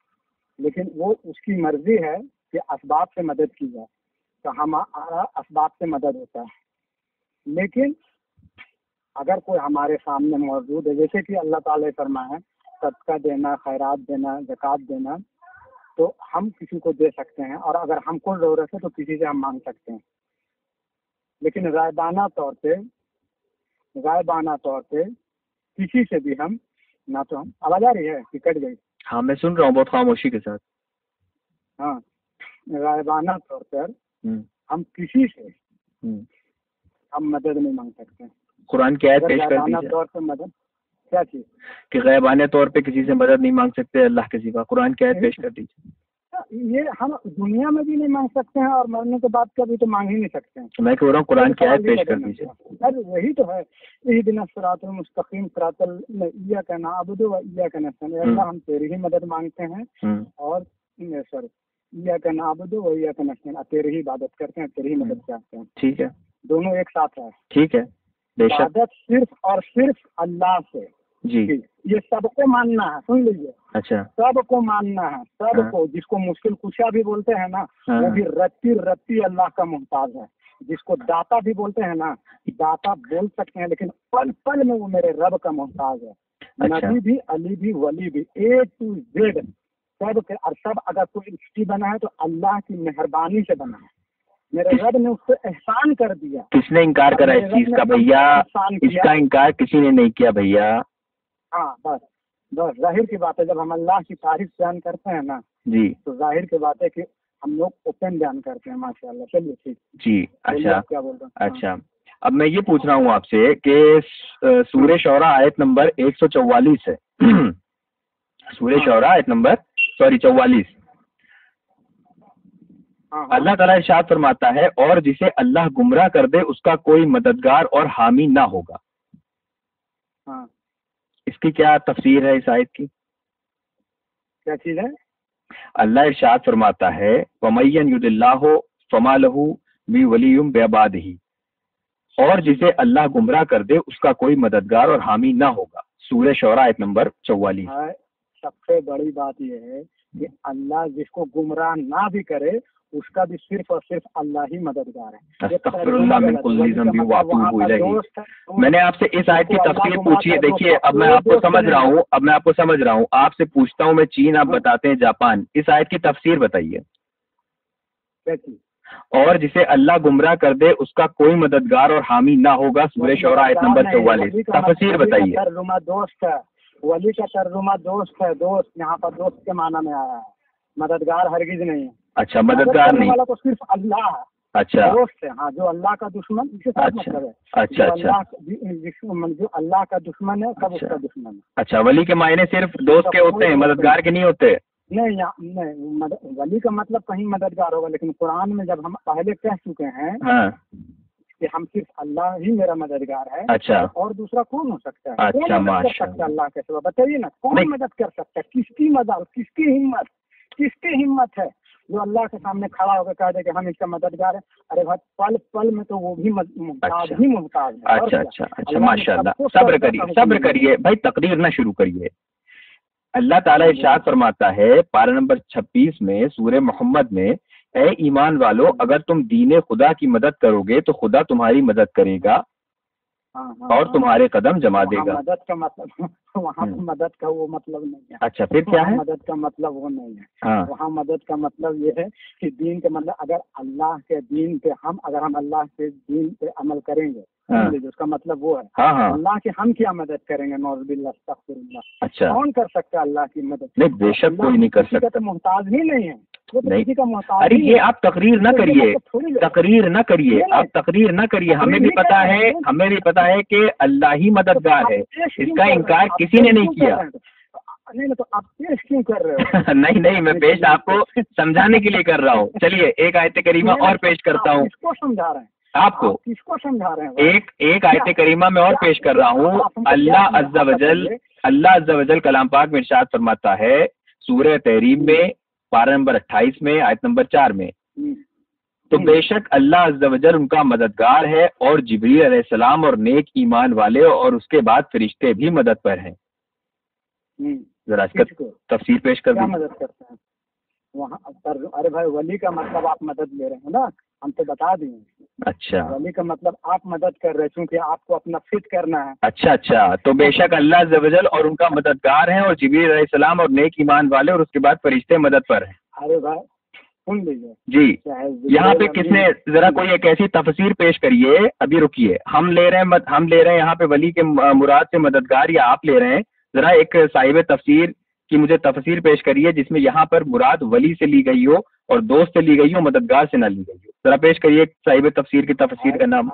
लेकिन वो उसकी मर्जी है कि असबाब से मदद की जाए, तो हमारा असबाब से मदद होता है। लेकिन अगर कोई हमारे सामने मौजूद है, जैसे कि अल्लाह ताला ने फरमाया है सदका देना, खैरात देना, ज़कात देना, तो हम किसी को दे सकते हैं, और अगर हमको ज़रूरत है तो किसी से हम मांग सकते हैं। लेकिन गायबाना तौर पे गायबाना तौर पे किसी से भी हम ना, तो हम, आवाज आ रही है कि कट गई? हाँ मैं सुन रहा हूँ बहुत खामोशी के साथ। हाँ, गायबाना तौर पर हम्म, हम किसी से हम्म। हम मदद नहीं मांग सकते हैं। कुरान की आयत अगर पेश कर गायबाना दीजिए तौर पर मदद क्या चीज? कि गैबाने तौर पे किसी से मदद नहीं मांग सकते अल्लाह के सिवा, कुरान की आयत पेश कर दीजिए। ये हम दुनिया में भी नहीं मांग सकते हैं, और मरने के बाद कभी तो मांग ही नहीं सकते हैं। मैं कह रहा हूँ कुरान की आयत पेश कर दीजिए। अरे वही तो है, इहदिना सिरातल मुस्तकीम सिरातल इय्याका नअबुदु व इय्याका नस्तईन। अल्लाह हम तेरी ही मदद मांगते हैं, हम्म, और सर इय्याका नअबुदु व इय्याका नस्तईन, तेरी ही इबादत करते हैं, तेरी ही मदद चाहते हैं। ठीक है, दोनों एक साथ है। ठीक है, बेशक इबादत सिर्फ और सिर्फ अल्लाह से, जी। ये सबको मानना है, सुन लीजिए, अच्छा, सबको मानना है, सबको। जिसको मुश्किल कुशा भी बोलते हैं ना, हाँ। वो भी रत्ती रत्ती अल्लाह का मुहताज है। जिसको दाता भी बोलते हैं ना, दाता बोल सकते हैं, लेकिन पल पल में वो मेरे रब का मुहताज है। अच्छा। नबी भी, अली भी, वली भी, ए टू जेड सब के, और सब अगर कोई सृष्टि बना है तो अल्लाह की मेहरबानी से बना है। मेरे रब ने उस पर एहसान कर दिया। किसने इनकार करा इस चीज का भैया? इसका इनकार किसी ने नहीं किया भैया। हाँ बस बस जाहिर की बात है, जब हम अल्लाह की तारीफ बयान करते हैं ना जी, तो जाहिर की बात है कि हम लोग ओपन बयान करते हैं, माशाल्लाह। चलिए ठीक जी। अच्छा क्या बोल रहे हैं? अच्छा, अब मैं ये पूछ रहा हूँ आपसे कि सूरह शौरा आयत नंबर एक सौ चौवालीस है सूरह शौरा आयत नंबर सॉरी चौवालीस, हाँ, हाँ। अल्लाह ताला इरशाद फरमाता है, और जिसे अल्लाह गुमराह कर दे उसका कोई मददगार और हामी ना होगा। हाँ, इसकी क्या तफसीर है इस आयत की? क्या चीज है? अल्लाह इरशाद फरमाता है वमय्यन युदिल्लाहु फमा लहू बि वलियुम बिअबादिही, और जिसे अल्लाह गुमराह कर दे उसका कोई मददगार और हामी ना होगा। सूरह शौरा आयत नंबर चौवालीस। सबसे बड़ी बात यह है کہ اللہ جس کو گمراہ نہ بھی کرے اس کا بھی صرف اور صرف اللہ ہی مددگار ہے. استغفر اللہ من کل ذنب واتوب الیہ. میں نے آپ سے اس آیت کی تفسیر پوچھی ہے. دیکھیے اب میں آپ کو سمجھ رہا ہوں اب میں آپ کو سمجھ رہا ہوں آپ سے پوچھتا ہوں میں چین آپ بتاتے ہیں جاپان. اس آیت کی تفسیر بتائیے. اور جسے اللہ گمراہ کر دے اس کا کوئی مددگار اور حامی نہ ہوگا. سورہ شعراء آیت نمبر چوالیس. تفسیر بتائیے. ترجمہ دوست ہے, ولی کا ترجمہ دوست ہے. دوست یہاں پر دوست کے معنی میں آیا ہے, مددگار ہرگز نہیں ہے. اچھا مددگار نہیں والا تو صرف اللہ ہے. اچھا دوست ہے ہاں, جو اللہ کا دشمن اس کے ساتھ مطلب ہے. اچھا اچھا جو اللہ کا دشمن ہے سب اس کا دشمن ہے. اچھا ولی کے معنی صرف دوست کے ہوتے ہیں, مددگار کے نہیں ہوتے. نہیں نہیں, ولی کا مطلب کہیں مددگار ہوگا, لیکن قرآن میں جب ہم پہلے کہہ چکے ہیں کہ ہم صرف اللہ ہی میرا مددگار ہے. اچھا اور دوسرا کون ہو سکتا ہے؟ اچھا کر سکتا ہے اللہ کے سوا؟ بتائیے نا, کون مدد کر سکتا ہے؟ کس کی مدد, کس کی ہمت, کس کی ہمت ہے جو اللہ کے سامنے کھڑا ہو کر کہہ دے کہ ہم اس کا مددگار ہے؟ ارے بھائی پل پل میں تو وہ بھی محتاج ہی محتاج ہے. اچھا اچھا اچھا ماشاء اللہ. صبر کریے صبر کریے بھائی, تقریر نہ شروع کریے. اللہ تعالیٰ ارشاد فرماتا ہے پارہ نمبر چھبیس میں سورہ محمد میں, اے ایمان والو اگر تم دین خدا کی مدد کرو گے تو خدا تمہاری مدد کرے گا اور تمہارے قدم جما دے گا. مدد کا مطلب وہاں مدد کا وہ مطلب نہیں ہے. اچھا پھر کیا ہے؟ مدد کا مطلب وہ نہیں ہے. وہاں مدد کا مطلب یہ ہے کہ دین کے مطلب اگر اللہ کے دین پہ ہم اگر ہم اللہ کے دین پہ عمل کریں گے اس کا مطلب وہ ہے. اللہ کی ہم کیا مدد کریں گے؟ نعوذ باللہ استغفر اللہ. اچھا کون کر سکتا ہے اللہ کی مدد؟ نہیں بے شک کوئی نہیں کر سکتا. تو محتاج ہی نہیں ہے. ارے یہ آپ تقریر نہ کریے, تقریر نہ کریے, آپ تقریر نہ کریے. ہمیں بھی پتا ہے ہمیں بھی پتا ہے کہ اللہ ہی مددگار ہے, اس کا انکار کسی نے نہیں کیا. نہیں تو آپ پیش کیوں کر رہے ہو؟ نہیں نہیں میں پیش آپ کو سمجھانے کے لیے کر رہا ہوں. چلیے ایک آیت کریمہ اور پیش کرتا ہوں. کس کو سمجھا رہے ہیں آپ کو؟ کس کو سمجھا رہے ہیں؟ ایک ایک آیت کریمہ میں اور پیش کر رہا ہوں. اللہ عز و جل اللہ عز و جل کلام پاک میں ارشاد فرماتا ہے سورہ تحریم میں پارہ نمبر اٹھائیس میں آیت نمبر چار میں, تو بے شک اللہ عز و جل ان کا مددگار ہے اور جبریل علیہ السلام اور نیک ایمان والے اور اس کے بعد فرشتے بھی مدد پر ہیں. ذرا اس کا تفسیر پیش کر دیں. مدد کرتے ہیں وہاں. ارے بھائی ولی کا مطلب آپ مدد لے رہے ہیں نا, ہم تو بتا دیں. اچھا ولی کا مطلب آپ مدد کر رہے ہیں کیونکہ آپ کو اپنا فٹ کرنا ہے. اچھا اچھا تو بے شک اللہ عز و جل اور ان کا مددگار ہیں اور جبریل علیہ السلام اور نیک ایمان والے اور اس کے بعد فرشتے مدد پر ہیں. ارے بھائی سن لیجیے جی, یہاں پہ کس نے ذرا کوئی ایک ایسی تفسیر پیش کریے. ابھی رکیے, ہم لے رہے ہیں ہم لے رہے ہیں یہاں پہ ولی کے مراد سے مددگار یا آپ لے رہے ہیں؟ ذرا ایک صاحب تفسیر کی مجھے تفسیر پیش کریے جس میں یہاں پر مراد ولی سے لی گئی ہو اور دوست سے لی گئی ہو, مددگار سے نہ لی گئی ہو. ذرا پیش کریے صاحب تفسیر کی تفسیر کا نام.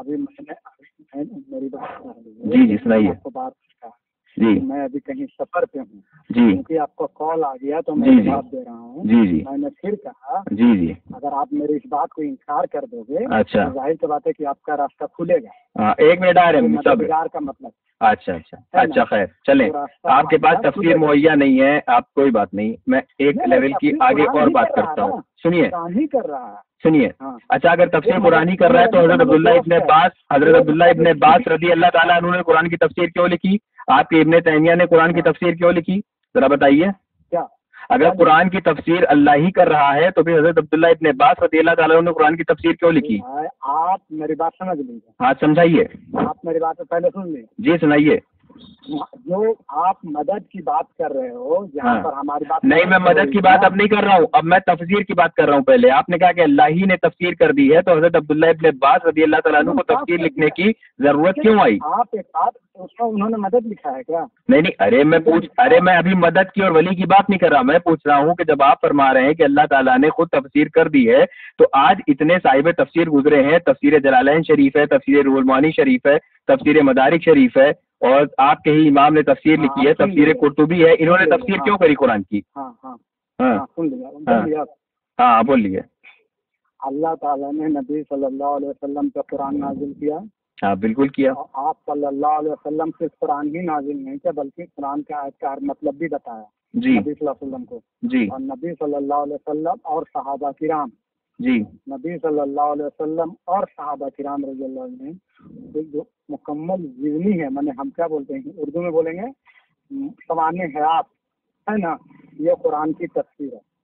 جی جی سنائیے. جی میں ابھی کہیں سفر پہ ہوں جی, کیونکہ آپ کو کال آ گیا تو میں جواب دے رہا ہوں. جی جی میں نے پھر کہا جی جی اگر آپ میری اس بات کو انکار کر دو گے اچھا ظاہر سی بات ہے کہ آپ کا راستہ کھلے گا. ہاں ایک منٹ آ رہے ہیں سب. مددگار کا مطلب اچھا اچھا اچھا خیر چلیں, آپ کے پاس تفسیر مہیا نہیں ہے, آپ کوئی بات نہیں, میں ایک لیول کی آگے اور بات کرتا ہوں. سنیے کر رہا ہے سنیے اچھا اگر تفسیر قرآن کر رہا ہے تو حضرت عبداللہ ابن عباس حضرت عبداللہ ابن عباس رضی اللہ تعالیٰ عنہ نے قرآن کی تفسیر کیوں لکھی؟ آپ کے ابن تیمیہ نے قرآن کی تفسیر کیوں لکھی؟ ذرا بتائیے. کیا اگر قرآن کی تفسیر اللہ ہی کر رہا ہے تو پھر حضرت عبداللہ ابن عباس رضی اللہ تعالیٰ عنہ نے قرآن کی تفسیر کیوں لکھی؟ آپ میری بات سمجھ لیجیے. ہاں سمجھائیے. آپ میری بات پہلے سن لیجیے. جی سنائیے. جو آپ مدد کی بات کر رہے ہو جہاں پر ہماری بات نہیں, میں مدد کی بات اب نہیں کر رہا ہوں, اب میں تفسیر کی بات کر رہا ہوں. پہلے آپ نے کہا کہ اللہ ہی نے تفسیر کر دی ہے تو حضرت عبداللہ ابن عباس رضی اللہ تعالیٰ عنہ کو تفسیر لکھنے کی ضرورت کیوں آئی؟ آپ ایک بات, اس کا انہوں نے مدد لکھا ہے کیا؟ نہیں نہیں, ارے میں پوچھ ارے میں ابھی مدد کی اور ولی کی بات نہیں کر رہا. میں پوچھ رہا ہوں کہ جب آپ فرما رہے ہیں کہ اللہ تعالیٰ نے خود تفسیر کر دی ہے تو آج اتنے صاحب تفسیر گزرے ہیں, تفسیر جلالین شریف ہے, تفسیر روح المعانی شریف ہے, تفسیر مدارک شریف ہے, اور آپ کے ہی امام نے تفسیر لکھی ہے, تفسیر قرطبی ہے, انہوں نے تفسیر کیوں کری قرآن کی؟ ہاں ہاں ہاں ہاں بولیے. اللہ تعالیٰ نے نبی صلی اللہ علیہ وسلم پہ قرآن نازل کیا. ہاں بالکل کیا. آپ صلی اللہ علیہ وسلم صرف قرآن ہی نازل نہیں کیا بلکہ قرآن کا آیت کا مطلب بھی بتایا جی نبی صلی اللہ علیہ وسلم کو. جی اور نبی صلی اللہ علیہ وسلم اور صحابہ کرام جی نبی صلی اللہ علیہ وسلم اور صحابہ کرام رضی اللہ عنہ نے جو مکمل ضمنی ہے, میں نے ہم کیا بولتے ہیں اردو میں بولیں گے سوانح حیات ہے نا, یہ قرآن کی تفسیر ہے.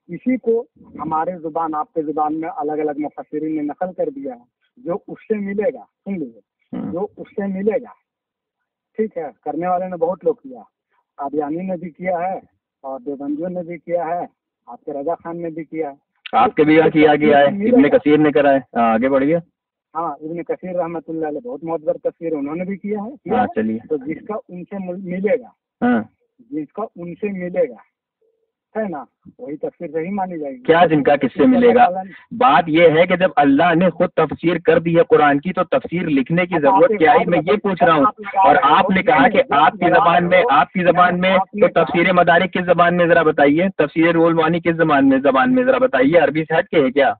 इसी को हमारे जुबान आपके जुबान में अलग अलग मुफस्सिरीन ने नकल कर दिया है, जो उससे मिलेगा, सुन लीजिए, जो उससे मिलेगा, ठीक है, करने वाले ने बहुत लोग किया, कादियानी ने भी किया है और देवबंदियों ने भी किया है, आपके रजा खान ने भी किया है, आपके भी यहाँ किया गया है, इब्ने कसीर ने करा है। हाँ, आगे बढ़िए। हाँ, इब्ने कसीर रहमतुल्लाह अलैह बहुत मोहब्बत तफसीर उन्होंने भी किया है, किया हाँ है। चलिए। तो जिसका उनसे मिलेगा, हाँ, जिसका उनसे मिलेगा, है ना, वही तफसीर सही मानी जाएगी। क्या जिनका किससे मिलेगा? बात यह है कि जब अल्लाह ने खुद तफसीर कर दी है कुरान की, तो तफसीर लिखने की जरूरत क्या है, मैं ये पूछ रहा हूँ। और आपने कहा कि आपकी जबान में, आपकी जबान में तो तफसीर मदारिक किस जबान में जरा बताइए, तफसीर रुहुल मानी किस जबान में जबान में जरा बताइए, अरबी से हट के है क्या?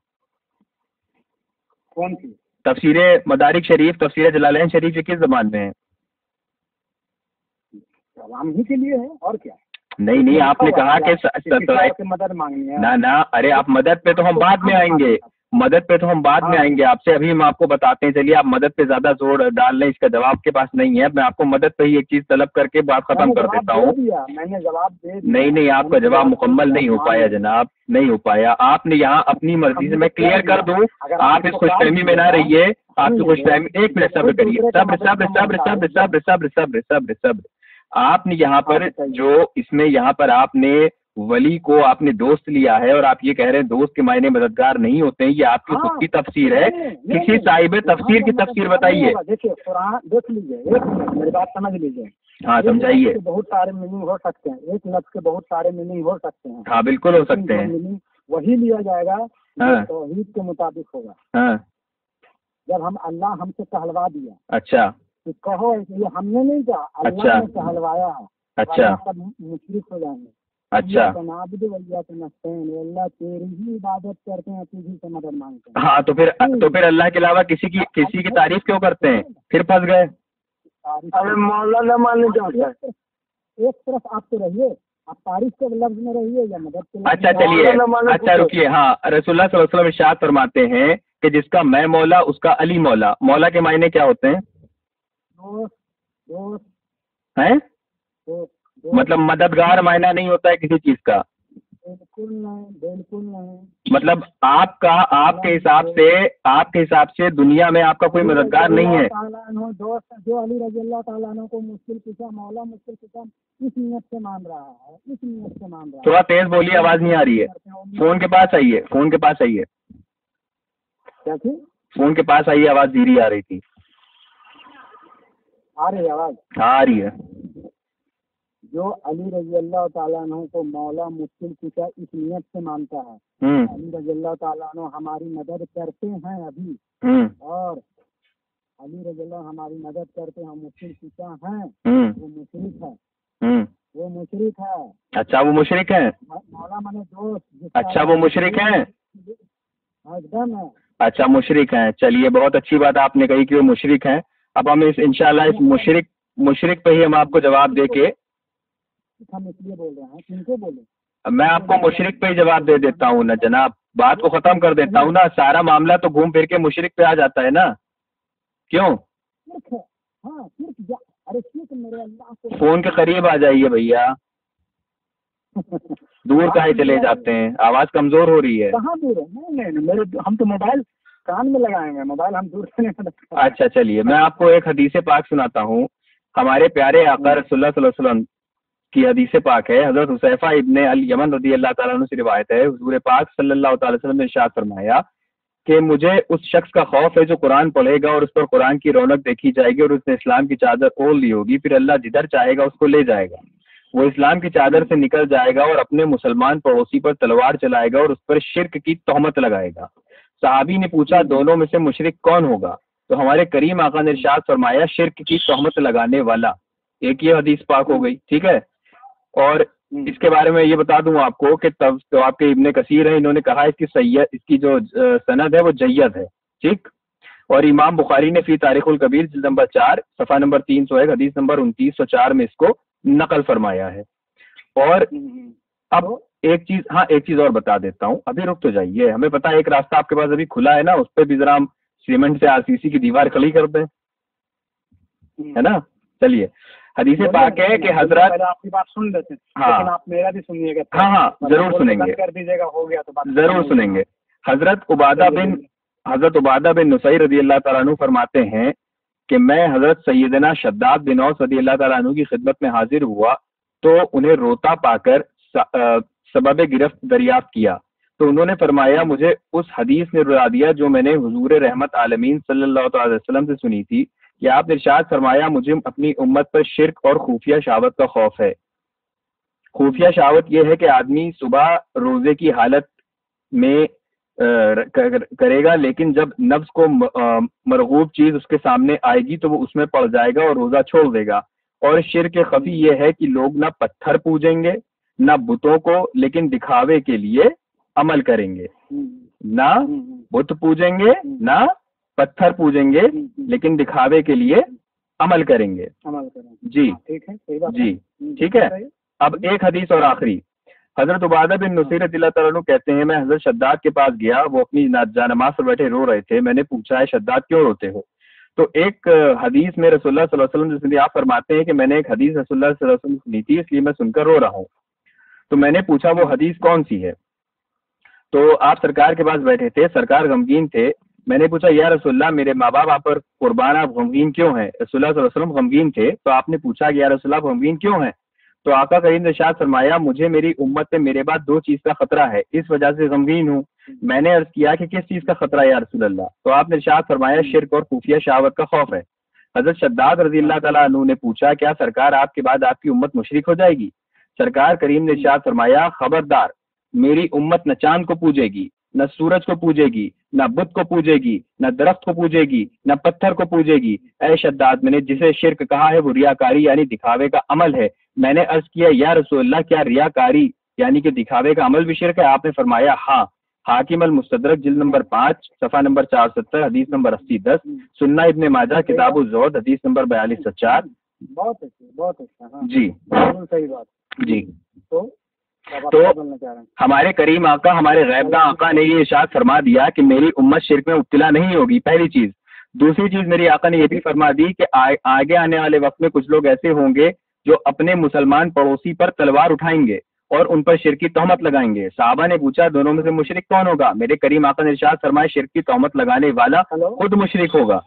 कौन सी तफसीर मदारिक शरीफ, तफसीर जलालैन शरीफ ये किस जबान में है? आवाम ही के लिए है और क्या? नहीं नहीं, आपने कहा कि मदद मांगनी है ना ना, अरे आप मदद पे तो हम बाद में आएंगे, मदद पे तो हम बाद में आएंगे आपसे, अभी हम आपको बताते हैं। चलिए, आप मदद पे ज्यादा जोर डाल लें, इसका जवाब के पास नहीं है। मैं आपको मदद पे ही एक चीज तलब करके बात खत्म कर देता हूँ। मैंने जवाब दे दिया। नहीं नहीं, आपका जवाब मुकम्मल नहीं हो पाया जनाब, नहीं हो पाया। आपने यहाँ अपनी मर्जी से, मैं क्लियर कर दूं, आप इस खुशफहमी में ना रहिए, आपकी खुशफहमी, एक मिनट सब्र करिए, सब्र सब्र सब्र सब्र सब्र सब्र सब्र सब्र सब्र आपने यहाँ पर जो, इसमें यहाँ पर आपने वली को आपने दोस्त लिया है और आप ये कह रहे हैं दोस्त के मायने मददगार नहीं होते हैं, ये आपकी खुद की तफसीर है। किसी साहिब तफसीर की तफसीर बताइए। देखिए, कुरान देख लीजिए, एक मिनट मेरी बात समझ लीजिए। हाँ समझाइए। बहुत सारे मीनिंग हो सकते हैं, एक लफ्ज के बहुत सारे मीनिंग हो सकते हैं। हाँ बिल्कुल हो सकते हैं। मीनिंग वही लिया जाएगा जो तौहीद के मुताबिक होगा। हाँ, जब हम अल्लाह हमसे कहलवा दिया, अच्छा, तो कहो ये हमने नहीं कहा, अल्लाह ने कहलवाया है, अच्छा, सब मुशरिक हो जाएंगे। अच्छा, अल्लाह तेरी ही इबादत करते हैं, तुझी से मदद मांगते हैं। हाँ, तो फिर तो फिर अल्लाह के अलावा किसी की किसी की तारीफ क्यों करते हैं? फिर फंस गए। अरे मौलाना मानने जाता है। एक तरफ आप तो रहिए, आप तारीफ के लफ्ज में रहिए या मदद के। अच्छा चलिए, अच्छा रुकिए। हाँ, रसूलुल्लाह सल्लल्लाहु अलैहि वसल्लम इरशाद फरमाते हैं कि जिसका मैं मौला उसका अली मौला। मौला के मायने क्या होते हैं? दोस्त, दोस्त हैं? दोस्त, मतलब मददगार मायना नहीं होता है किसी चीज का? बिल्कुल नहीं, बिल्कुल नहीं। मतलब आपका, आपके हिसाब से, आपके हिसाब से दुनिया में आपका कोई मददगार नहीं है? दोस्त जो अली रज़ी अल्लाह ताला अन्हु को मुश्किल कुशा, मौला मुश्किल कुशा इस नियत से मान रहा है, इस नियत से मान रहा है। थोड़ा तेज बोलिए, आवाज नहीं आ रही है। फोन के पास आइए, फोन के पास आइए। क्या थी? फोन के पास आइए, आवाज धीरे आ रही थी। आ रही है आवाज? हाँ आ रही है। जो अली रज़ी अल्लाह ताला अन्हु को मौला मुश्किल कुशा इस नियत से मानता है, अली रज़ी अल्लाह ताला अन्हु हमारी मदद करते हैं अभी, और अली रज़ी अल्लाह हमारी मदद करते हैं, हम मुश्किल कुशा हैं, वो मुशरिक है, वो मुशरिक है। अच्छा, वो मुशरिक है। मौला माने दोस्त। अच्छा, वो मुशरिक है। एकदम है। अच्छा, मुशरिक है। चलिए, बहुत अच्छी बात आपने कही कि वो मुशरिक है। अब हम इस इंशाल्लाह इस मुशरिक मुशरिक पे ही हम आपको जवाब दे के, हम इसलिए बोल रहे हैं, किनको बोले? मैं आपको मुशरिक पे ही जवाब दे देता हूँ ना जनाब, बात को खत्म कर देता हूँ ना। सारा मामला तो घूम फिर के मुशरिक पे आ जाता है ना, क्यों? हाँ, अरे मेरे अल्लाह को फोन के करीब आ जाइए भैया, दूर काहे चले जाते हैं, आवाज कमजोर हो रही है। कहाँ दूर है? नहीं नहीं, मेरे हम तो मोबाइल कान में लगाए हैं, मोबाइल हम दूर से नहीं। अच्छा चलिए, मैं आपको एक हदीस पाक सुनाता हूँ। हमारे प्यारे आका रसूलुल्लाह सल्लल्लाहु अलैहि वसल्लम की हदीस पाक है। हजरत हुसैफा इब्ने अल यमन रज़ी अल्लाह ताला अन्हु से रिवायत है, हुजूर पाक सल्लल्लाहु अलैहि वसल्लम ने इरशाद फरमाया कि मुझे उस शख्स का खौफ है जो कुरान पढ़ेगा और उस पर कुरान की रौनक देखी जाएगी और उसने इस्लाम की चादर ओढ़ ली होगी, फिर अल्लाह जिधर चाहेगा उसको ले जाएगा। वो इस्लाम की चादर से निकल जाएगा और अपने मुसलमान पड़ोसी पर तलवार चलाएगा और उस पर शिर्क की तोहमत लगाएगा। सहाबी ने पूछा, दोनों में से मुशरिक कौन होगा? तो हमारे करीम आका ने इरशाद फरमाया, शिर्क की तोहमत लगाने वाला। एक ये हदीस पाक हो गई, ठीक है। और इसके बारे में ये बता दूं आपको कि तब तो आपके इब्ने कसीर है, इन्होंने कहा इसकी सैयद, इसकी जो सनद है वो जय्यद है, ठीक। और इमाम बुखारी ने फी तारीखुल कबीर जिल्द नंबर चार सफा नंबर तीन सौ एक हदीस नंबर उनतीस सौ चार में इसको नकल फरमाया है। और अब एक चीज, हाँ एक चीज और बता देता हूँ, अभी रुक तो जाइए, हमें पता है एक रास्ता आपके पास अभी खुला है ना, उस पर भी जरा हम सीमेंट से आरसीसी की दीवार खड़ी कर दें, है ना। चलिए, حدیث پاک ہے کہ حضرت آپ کی بات سن لیتے ہیں ہاں لیکن آپ میرا بھی سنیے گا. ہاں ہاں ضرور سنیں گے, کر دیجیے گا, ہو گیا تو ضرور سنیں گے. حضرت عبادہ بن حضرت عبادہ بن نصیر رضی اللہ تعالیٰ عنہ فرماتے ہیں کہ میں حضرت سیدنا شداد بن اوس رضی اللہ تعالیٰ عنہ کی خدمت میں حاضر ہوا تو انہیں روتا پا کر سبب گرفت دریافت کیا تو انہوں نے فرمایا مجھے اس حدیث نے رلا دیا جو میں نے حضور رحمت عالمین صلی اللہ تعالی وسلم سے سنی تھی کہ آپ نے ارشاد فرمایا مجھے اپنی امت پر شرک اور خفیہ شہوت کا خوف ہے. خفیہ شہوت یہ ہے کہ آدمی صبح روزے کی حالت میں کرے گا لیکن جب نفس کو مرغوب چیز اس کے سامنے آئے گی تو وہ اس میں پڑ جائے گا اور روزہ چھوڑ دے گا. اور شرک خفی یہ ہے کہ لوگ نہ پتھر پوجیں گے نہ بتوں کو لیکن دکھاوے کے لیے عمل کریں گے, نہ بت پوجیں گے نہ پتھر پوجیں گے لیکن دکھاوے کے لیے عمل کریں گے. جی جی ٹھیک ہے. اب ایک حدیث اور آخری. حضرت عبادہ بن نصیر رضی اللہ تعالیٰ عنہ کہتے ہیں میں حضرت شداد کے پاس گیا, وہ اپنی جانماز پر بیٹھے رو رہے تھے. میں نے پوچھا ہے شداد کیوں روتے ہو؟ تو ایک حدیث میں رسول اللہ صلی اللہ علیہ وسلم آپ فرماتے ہیں کہ میں نے ایک حدیث رسول اللہ صلی اللہ علیہ وسلم سنی تھی اس لیے میں سن کر رو رہا ہوں. تو میں نے پوچھا وہ حدیث کون سی ہے؟ تو آپ سرکار کے پاس بیٹھے تھے, سرکار غمگین تھے. میں نے پوچھا یا رسول اللہ میرے ماں باپ آپ پر قربان, آپ غمگین کیوں ہیں؟ رسول اللہ صلی اللہ علیہ وسلم غمگین تھے. تو آپ نے پوچھا کہ یا رسول اللہ غمگین کیوں ہیں؟ تو آقا کریم نے ارشاد فرمایا مجھے میری امت پہ میرے بعد دو چیز کا خطرہ ہے, اس وجہ سے غمگین ہوں. میں نے عرض کیا کہ کس چیز کا خطرہ ہے یا رسول اللہ؟ تو آپ نے ارشاد فرمایا شرک اور خفیہ شہوت کا خوف ہے. حضرت شداد رضی اللہ تعالیٰ عنہ نے پوچھا کیا سرکار آپ کے بعد آپ کی امت مشرک ہو جائے گی؟ سرکار کریم نے ارشاد فرمایا خبردار, میری امت نہ چاند کو پوجے گی, نہ سورج کو پوجے گی, نہ بت کو پوجے گی, نہ درخت کو پوجے گی, نہ پتھر کو پوجے گی. اے شداد میں نے جسے شرک کہا ہے وہ ریاکاری یعنی دکھاوے کا عمل ہے. میں نے عرض کیا یا رسول اللہ کیا ریاکاری یعنی کہ دکھاوے کا عمل بھی شرک ہے؟ آپ نے فرمایا ہاں. حاکم المستدرک جلد نمبر پانچ صفحہ نمبر چار ستر حدیث نمبر اسی دس, سننا ابن ماجہ کتاب الزہد حدیث نمبر بیالیس سو چار. بہت اچھا بہت اچھا. جی صحیح بات. جی تو تو ہمارے کریم آقا ہمارے غیبداں آقا نے یہ ارشاد فرما دیا کہ میری امت شرک میں مبتلا نہیں ہوگی, پہلی چیز. دوسری چیز میری آقا نے یہ بھی فرما دی کہ آگے آنے والے وقت میں کچھ لوگ ایسے ہوں گے جو اپنے مسلمان پڑوسی پر تلوار اٹھائیں گے اور ان پر شرک کی تہمت لگائیں گے. صحابہ نے پوچھا دونوں میں سے مشرک کون ہوگا؟ میرے کریم آقا نے ارشاد فرمایا شرک کی تہمت لگانے والا خود مشرک ہوگا.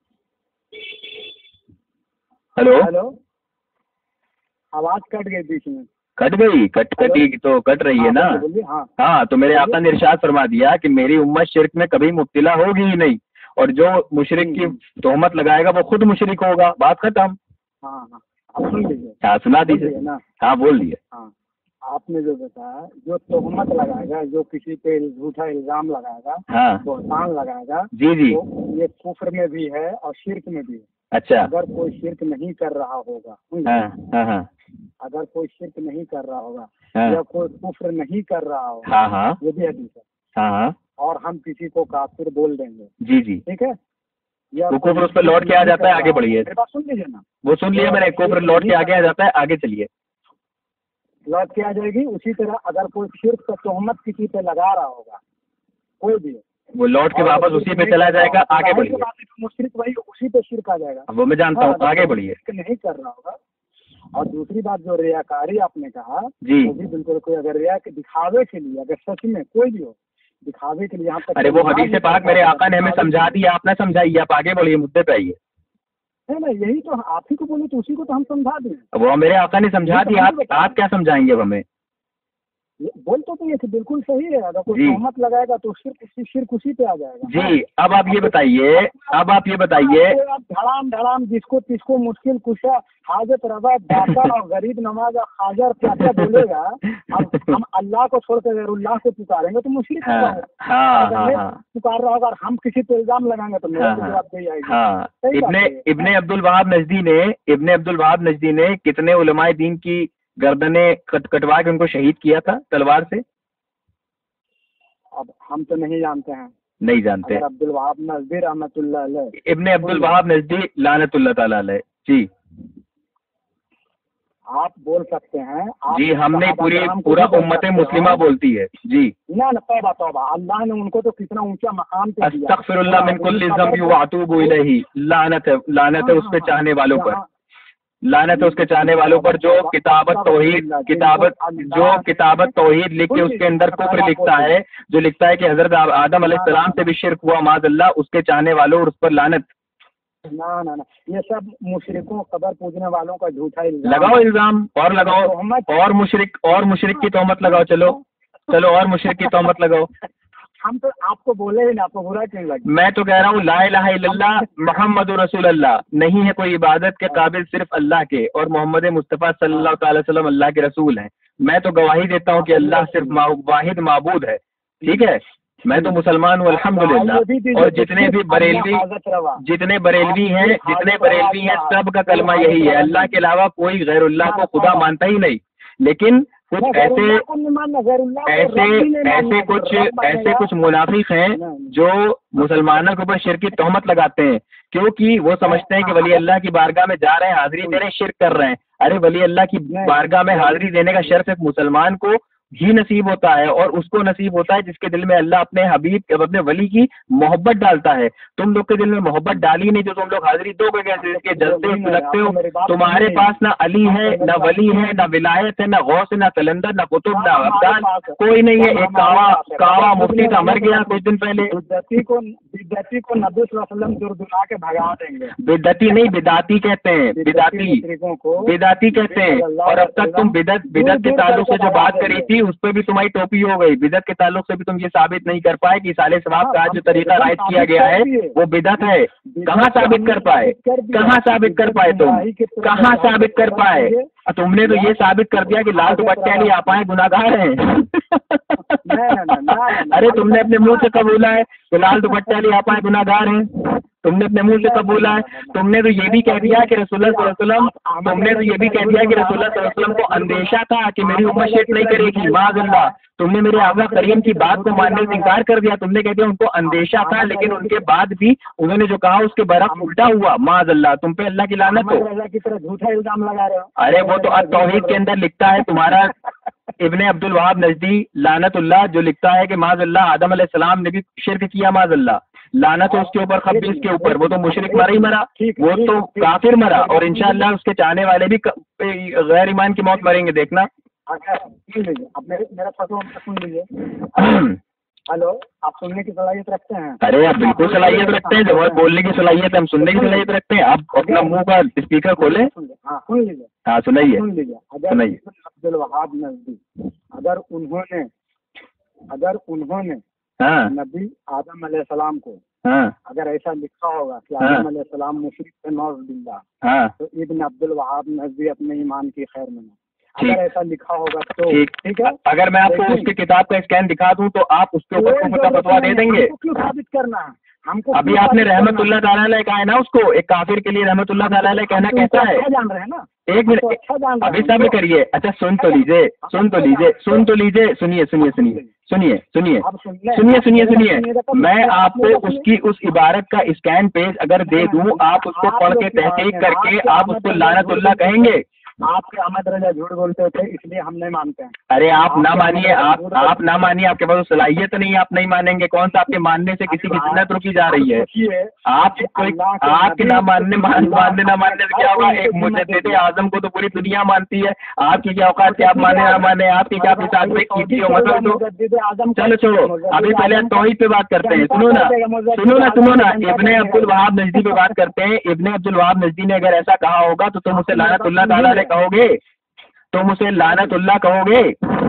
ہلو ہلو آواز کٹ گئی بیچ میں. کٹ گئی کٹ کٹی تو کٹ رہی ہے نا. ہاں تو میرے آقا نے ارشاد فرما دیا کہ میری امت شرک میں کبھی مبتلا ہوگی ہی نہیں, اور جو مشرک کی تہمت لگائے گا وہ خود مشرک ہوگا. بات ختم. ہاں ہاں ہاں سنا دیجیے. ہاں بول دیے. ہاں آپ نے جو بتایا جو تہمت لگائے گا, جو کسی پہ جھوٹا الزام لگائے گا, ہاں بہتان لگائے گا, جی جی یہ کفر میں بھی ہے اور شرک میں بھی ہے. اچھا اگر کوئی شرک نہیں کر رہا ہوگا, ہاں ہاں ہاں اگر کوئی شرک نہیں کر رہا ہوگا ہاں یا کوئی کفر نہیں کر رہا ہوگا, ہاں ہاں یہ بھی حدیث ہے. ہاں ہاں اور ہم کسی کو کافر بول دیں گے, جی جی ٹھیک ہے, یا وہ کفر اس پہ لوٹ کے آ جاتا ہے. آگے بڑھیے. میری بات سن لیجیے نا. وہ سن لیے میں نے, کفر لوٹ کے آگے آ جاتا ہے. آگے چلیے. لوٹ کے آ جائے گی. اسی طرح اگر کوئی شرک کا تہمت کسی پہ لگا رہا ہوگا کوئی بھی, وہ لوٹ کے واپس اسی پہ چلا جائے گا. آگے بڑھیے. مشرک وہی اسی پہ شرک آ جائے گا. وہ میں جانتا ہوں. آگے بڑھیے. نہیں کر رہا ہوگا. اور دوسری بات جو ریاکاری آپ نے کہا جی وہ بھی بالکل, کوئی اگر ریا کے دکھاوے کے لیے, اگر سچ میں کوئی بھی ہو دکھاوے کے لیے, یہاں تک ارے وہ حدیث پاک میرے آقا نے ہمیں سمجھا دیا, آپ نہ سمجھائیے. آپ آگے بڑھیے, مدعے پہ آئیے. ہے نا, یہی تو آپ ہی کو بولے تو اسی کو تو ہم سمجھا دیں. وہ میرے آقا نے سمجھا دیا, آپ آپ کیا سمجھائیں گے ہمیں؟ بول تو یہ بالکل صحیح ہے. اگر کوئی تہمت لگائے گا تو شرک اسی شرک اسی پہ آ جائے گا. جی اب آپ یہ بتائیے, اب آپ یہ بتائیے, دھڑام دھڑام جس کو جس کو مشکل کشا حاجت روا داتا اور غریب نواز اور خواجہ اور کیا کیا بولے گا, ہم اللہ کو چھوڑ کر غیر اللہ کو پکاریں گے تو مشرک پکار رہا ہوگا. اور ہم کسی پہ الزام لگائیں گے تو میرا جواب یہی آئے گا. ابن ابن عبد الوہاب نجدی نے ابن عبد الوہاب نجدی نے کتنے علماء دین کی گردنیں کٹ کٹوا کے ان کو شہید کیا تھا تلوار سے؟ اب ہم تو نہیں جانتے ہیں. نہیں جانتے. عبد الوہاب نجدی رحمۃ اللہ علیہ, ابن عبد الوہاب نجدی لعنت اللہ تعالی علیہ. جی آپ بول سکتے ہیں. جی ہم نے پوری پورا امت مسلمہ بولتی ہے. جی نہ توبہ توبہ, اللہ نے ان کو تو کتنا اونچا مقام پہ دیا. استغفر اللہ من کل ذنب واتوب الیہ. لعنت ہے لعنت ہے اس پہ چاہنے والوں پر. لعنت ہے اس کے چاہنے والوں پر جو کتابت توحید کتابت جو کتابت توحید لکھ کے اس کے اندر کفر لکھتا ہے، جو لکھتا ہے کہ حضرت آدم علیہ السلام سے بھی شرک ہوا معاذ اللہ، اس کے چاہنے والوں اور اس پر لعنت۔ نہ نہ نہ یہ سب مشرکوں قبر پوجنے والوں کا جھوٹا الزام۔ لگاؤ الزام اور لگاؤ اور مشرک اور مشرک کی تہمت لگاؤ، چلو چلو اور مشرک کی تہمت لگاؤ۔ ہم تو آپ کو بولے ہی نا، آپ کو برا کیوں لگا؟ میں تو کہہ رہا ہوں لا الہ الا اللہ محمد رسول اللہ، نہیں ہے کوئی عبادت کے قابل صرف اللہ کے، اور محمد مصطفیٰ صلی اللہ تعالی وسلم اللہ کے رسول ہیں۔ میں تو گواہی دیتا ہوں کہ اللہ صرف واحد معبود ہے، ٹھیک ہے، میں تو مسلمان ہوں الحمدللہ۔ اور جتنے بھی بریلوی جتنے بریلوی ہیں جتنے بریلوی ہیں سب کا کلمہ یہی ہے، اللہ کے علاوہ کوئی غیر اللہ کو خدا مانتا ہی نہیں۔ لیکن کچھ ایسے ایسے ایسے کچھ ایسے کچھ منافق ہیں جو مسلمانوں کے اوپر شرک کی تہمت لگاتے ہیں، کیونکہ وہ سمجھتے ہیں کہ ولی اللہ کی بارگاہ میں جا رہے ہیں، حاضری دے رہے ہیں، شرک کر رہے ہیں۔ ارے ولی اللہ کی بارگاہ میں حاضری دینے کا شرف ایک مسلمان کو ہی نصیب ہوتا ہے، اور اس کو نصیب ہوتا ہے جس کے دل میں اللہ اپنے حبیب اپنے ولی کی محبت ڈالتا ہے۔ تم لوگ کے دل میں محبت ڈالی نہیں جو تم لوگ حاضری دو گے کیسے؟ اس کے جلتے لگتے ہو، تمہارے پاس نہ علی ہے نہ ولی ہے نہ ولایت ہے نہ غوث نہ قلندر نہ قطب نہ عبدان، کوئی نہیں ہے۔ ایک کاوا کاوا مفتی تھا، مر گیا کچھ دن پہلے۔ بدعتی کو بدعتی کو نبی صلی اللہ علیہ وسلم دردلا کے بھگا دیں گے۔ بدعتی نہیں بدعتی کہتے ہیں، بدعتی بدعتی کہتے ہیں۔ اور اب تک تم بدعت بدعت کے تعلق سے جو بات کری تھی اس پہ بھی تمہاری ٹوپی ہو گئی۔ بدعت کے تعلق سے بھی تم یہ ثابت نہیں کر پائے کہ اصالہ ثواب کا جو طریقہ رائج کیا گیا ہے وہ بدعت ہے۔ کہاں ثابت کر پائے کہاں ثابت کر پائے تم کہاں ثابت کر پائے؟ تم نے تو یہ ثابت کر دیا کہ لال دوپٹے والی آپائیں گناہگار ہیں۔ ارے تم نے اپنے منہ سے قبولا ہے کہ لال دوپٹے والی آپائیں گناہگار ہیں، تم نے اپنے منہ سے قبولا ہے۔ تم نے تو یہ بھی کہہ دیا کہ رسول اللہ صلی اللہ علیہ وسلم تم نے تو یہ بھی کہہ دیا کہ رسول اللہ صلی اللہ علیہ وسلم کو اندیشہ تھا کہ میری امت شرک نہیں کرے گی، معاذ اللہ۔ تم نے میرے آقا کریم کی بات کو ماننے سے انکار کر دیا، تم نے کہہ دیا ان کو اندیشہ تھا، لیکن ان کے بعد بھی انہوں نے جو کہا اس کے برعکس الٹا ہوا، معاذ اللہ۔ تم پہ اللہ کی لعنت ہو۔ جھوٹا الزام لگا رہے ہو۔ ارے وہ تو توحید کے اندر لکھتا ہے، تمہارا ابن عبد الوہاب نجدی لعنت اللہ جو لکھتا ہے کہ معاذ اللہ آدم علیہ السلام نے بھی شرک کیا، معاذ اللہ، لعنت اس کے اوپر خبیث کے اوپر۔ وہ تو مشرک مرا ہی مرا، وہ تو کافر مرا، اور انشاءاللہ اس کے چاہنے والے بھی غیر ایمان کی موت مریں گے، دیکھنا۔ میرا فتویٰ سن لیجیے۔ ہلو، آپ سننے کی صلاحیت رکھتے ہیں؟ ارے آپ بالکل صلاحیت رکھتے ہیں، جب بولنے کی صلاحیت ہے ہم سننے کی صلاحیت رکھتے ہیں۔ آپ اپنا منہ کا اسپیکر کھولیں۔ ہاں سن لیجیے ہاں سنائیے سن لیجیے اگر سنائیے۔ عبد الوہاب نجدی اگر انہوں نے اگر انہوں نے ہاں نبی آدم علیہ السلام کو ہاں اگر ایسا لکھا ہوگا کہ ہاں آدم علیہ السلام مشرک تھے نعوذ باللہ، ہاں تو ابن عبد الوہاب نجدی اپنے ایمان کی خیر میں نہ۔ ٹھیک اگر ایسا لکھا ہوگا تو ٹھیک ٹھیک ہے۔ اگر میں آپ کو اس کی کتاب کا اسکین دکھا دوں تو آپ اس کے اوپر کفر کا فتویٰ دے دیں گے؟ ہم کو کیوں ثابت کرنا ہے؟ ہم کو ابھی آپ نے رحمت اللہ تعالیٰ علیہ کہا ہے نا، اس کو ایک کافر کے لیے رحمت اللہ تعالیٰ علیہ کہنا کیسا ہے؟ جان رہے ہیں نا، ایک منٹ ابھی صبر کریے، اچھا سن تو لیجیے سن تو لیجیے سن تو لیجیے سنیے سنیے سنیے سنیے سنیے سنیے سنیے سنیے میں آپ کو اس کی اس عبارت کا اسکین پیج اگر دے دوں، آپ اس کو پڑھ کے تحقیق کر کے آپ اس کو لعنت اللہ کہیں گے؟ آپ کے احمد رضا جھوٹ بولتے تھے اس لیے ہم نہیں مانتے ہیں۔ ارے آپ نہ مانیے، آپ آپ نہ مانیے، آپ کے پاس صلاحیت نہیں، آپ نہیں مانیں گے۔ کون سا آپ کے ماننے سے کسی کی سنت رکی جا رہی ہے؟ آپ کوئی آپ کے نہ ماننے ماننے نہ ماننے سے کیا ہوگا؟ ایک مجدد اعظم کو تو پوری دنیا مانتی ہے، آپ کی کیا اوقات کہ آپ مانے نہ مانے، آپ کی کیا ساتھ میں کیجیے مطلب تو چلو چھوڑو، ابھی پہلے توحید پہ بات کرتے ہیں۔ سنو نا سنو نا سنو نا ابن عبد الوہاب نجدی پہ بات کرتے ہیں۔ ابن عبد الوہاب نجدی نے اگر ایسا کہا ہوگا تو تم اسے لعنت اللہ تعالیٰ علیہ کہو گے؟ تم اسے لعنت اللہ کہو گے؟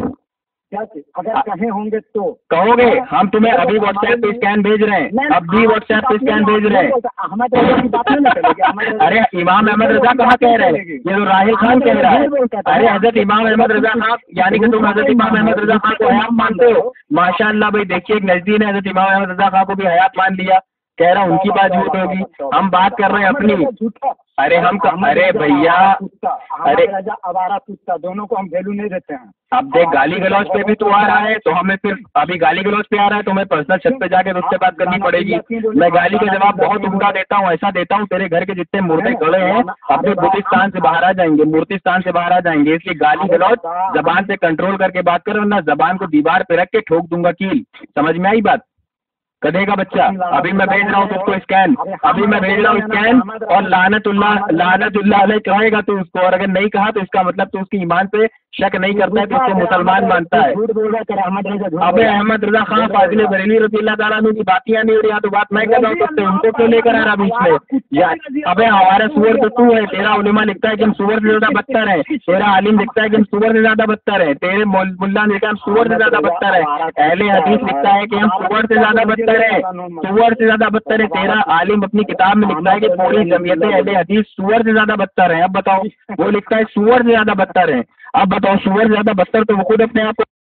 اگر کہیں ہوں گے تو کہو گے؟ ہم تمہیں ابھی واٹس ایپ پہ اسکین بھیج رہے ہیں، اب بھی واٹس ایپ پہ اسکین بھیج رہے ہیں۔ احمد رضا کی بات نہیں کرے گی۔ ارے امام احمد رضا کہاں کہہ رہے ہیں؟ یہ تو راہل خان کہہ رہا ہے۔ ارے حضرت امام احمد رضا خان، یعنی کہ تم حضرت امام احمد رضا خان کو حیات مانتے ہو؟ ماشاء اللہ بھائی، دیکھیے ایک نزدی نے حضرت امام احمد رضا خان کو بھی حیات مان لیا، کہہ رہا ہوں ان کی بات جھوٹ ہوگی، ہم بات کر رہے ہیں اپنی۔ ارے ہم ارے بھیا ارے آوارہ کتا دونوں کو ہم ویلو نہیں دیتے ہیں۔ اب دیکھ گالی گلوچ پہ بھی تو آ رہا ہے، تو ہمیں پھر ابھی گالی گلوچ پہ آ رہا ہے تو ہمیں پرسنل چھت پہ جا کے اس سے بات کرنی پڑے گی۔ میں گالی کا جواب بہت عمدہ دیتا ہوں، ایسا دیتا ہوں تیرے گھر کے جتنے مردے گڑے ہیں اپنے بدھستان سے باہر آ جائیں گے، مورتستان سے باہر آ جائیں گے۔ اس لیے گالی گلوچ زبان سے کنٹرول کر کے بات کرو، ورنہ زبان کو دیوار پہ رکھ کے ٹھوک دوں گا کیل۔ سمجھ میں آئی بات؟ گدھے کا بچہ. ابھی میں بھیج رہا ہوں تو اس کو اسکین, ابھی میں بھیج رہا ہوں اسکین, اور لعنت اللہ لعنت اللہ علیہ کہے گا تو اس کو, اور اگر نہیں کہا تو اس کا مطلب تو اس کی ایمان پہ شک نہیں کرتا ہے, تو اس کو مسلمان مانتا ہے. ابھی احمد رضا خان فاضل بریلوی رضی اللہ تعالیٰ عنہ کی باتیں نہیں ہو رہی, تو بات میں کر رہا ہوں تو ان کو کیوں لے کر آ رہا بیچ میں؟ ابھی ہمارا سور تو تو ہے, تیرا علماء لکھتا ہے کہ ہم سور سے زیادہ بدتر ہے, تیرا عالم لکھتا ہے کہ ہم سور سے زیادہ بدتر ہے, تیرے ملا لکھتا ہے ہم سور سے زیادہ بدتر ہے, اہل حدیث لکھتا ہے کہ ہم سور سے زیادہ بدتر ہے, سور سے زیادہ بدتر ہے. تیرا عالم اپنی کتاب میں لکھتا ہے کہ پوری جمعیت اہل حدیث سور سے زیادہ بدتر ہے. اب بتاؤ, وہ لکھتا ہے سور سے زیادہ بدتر ہے, اب بتاؤ سور سے زیادہ بدتر تو وہ خود اپنے آپ کو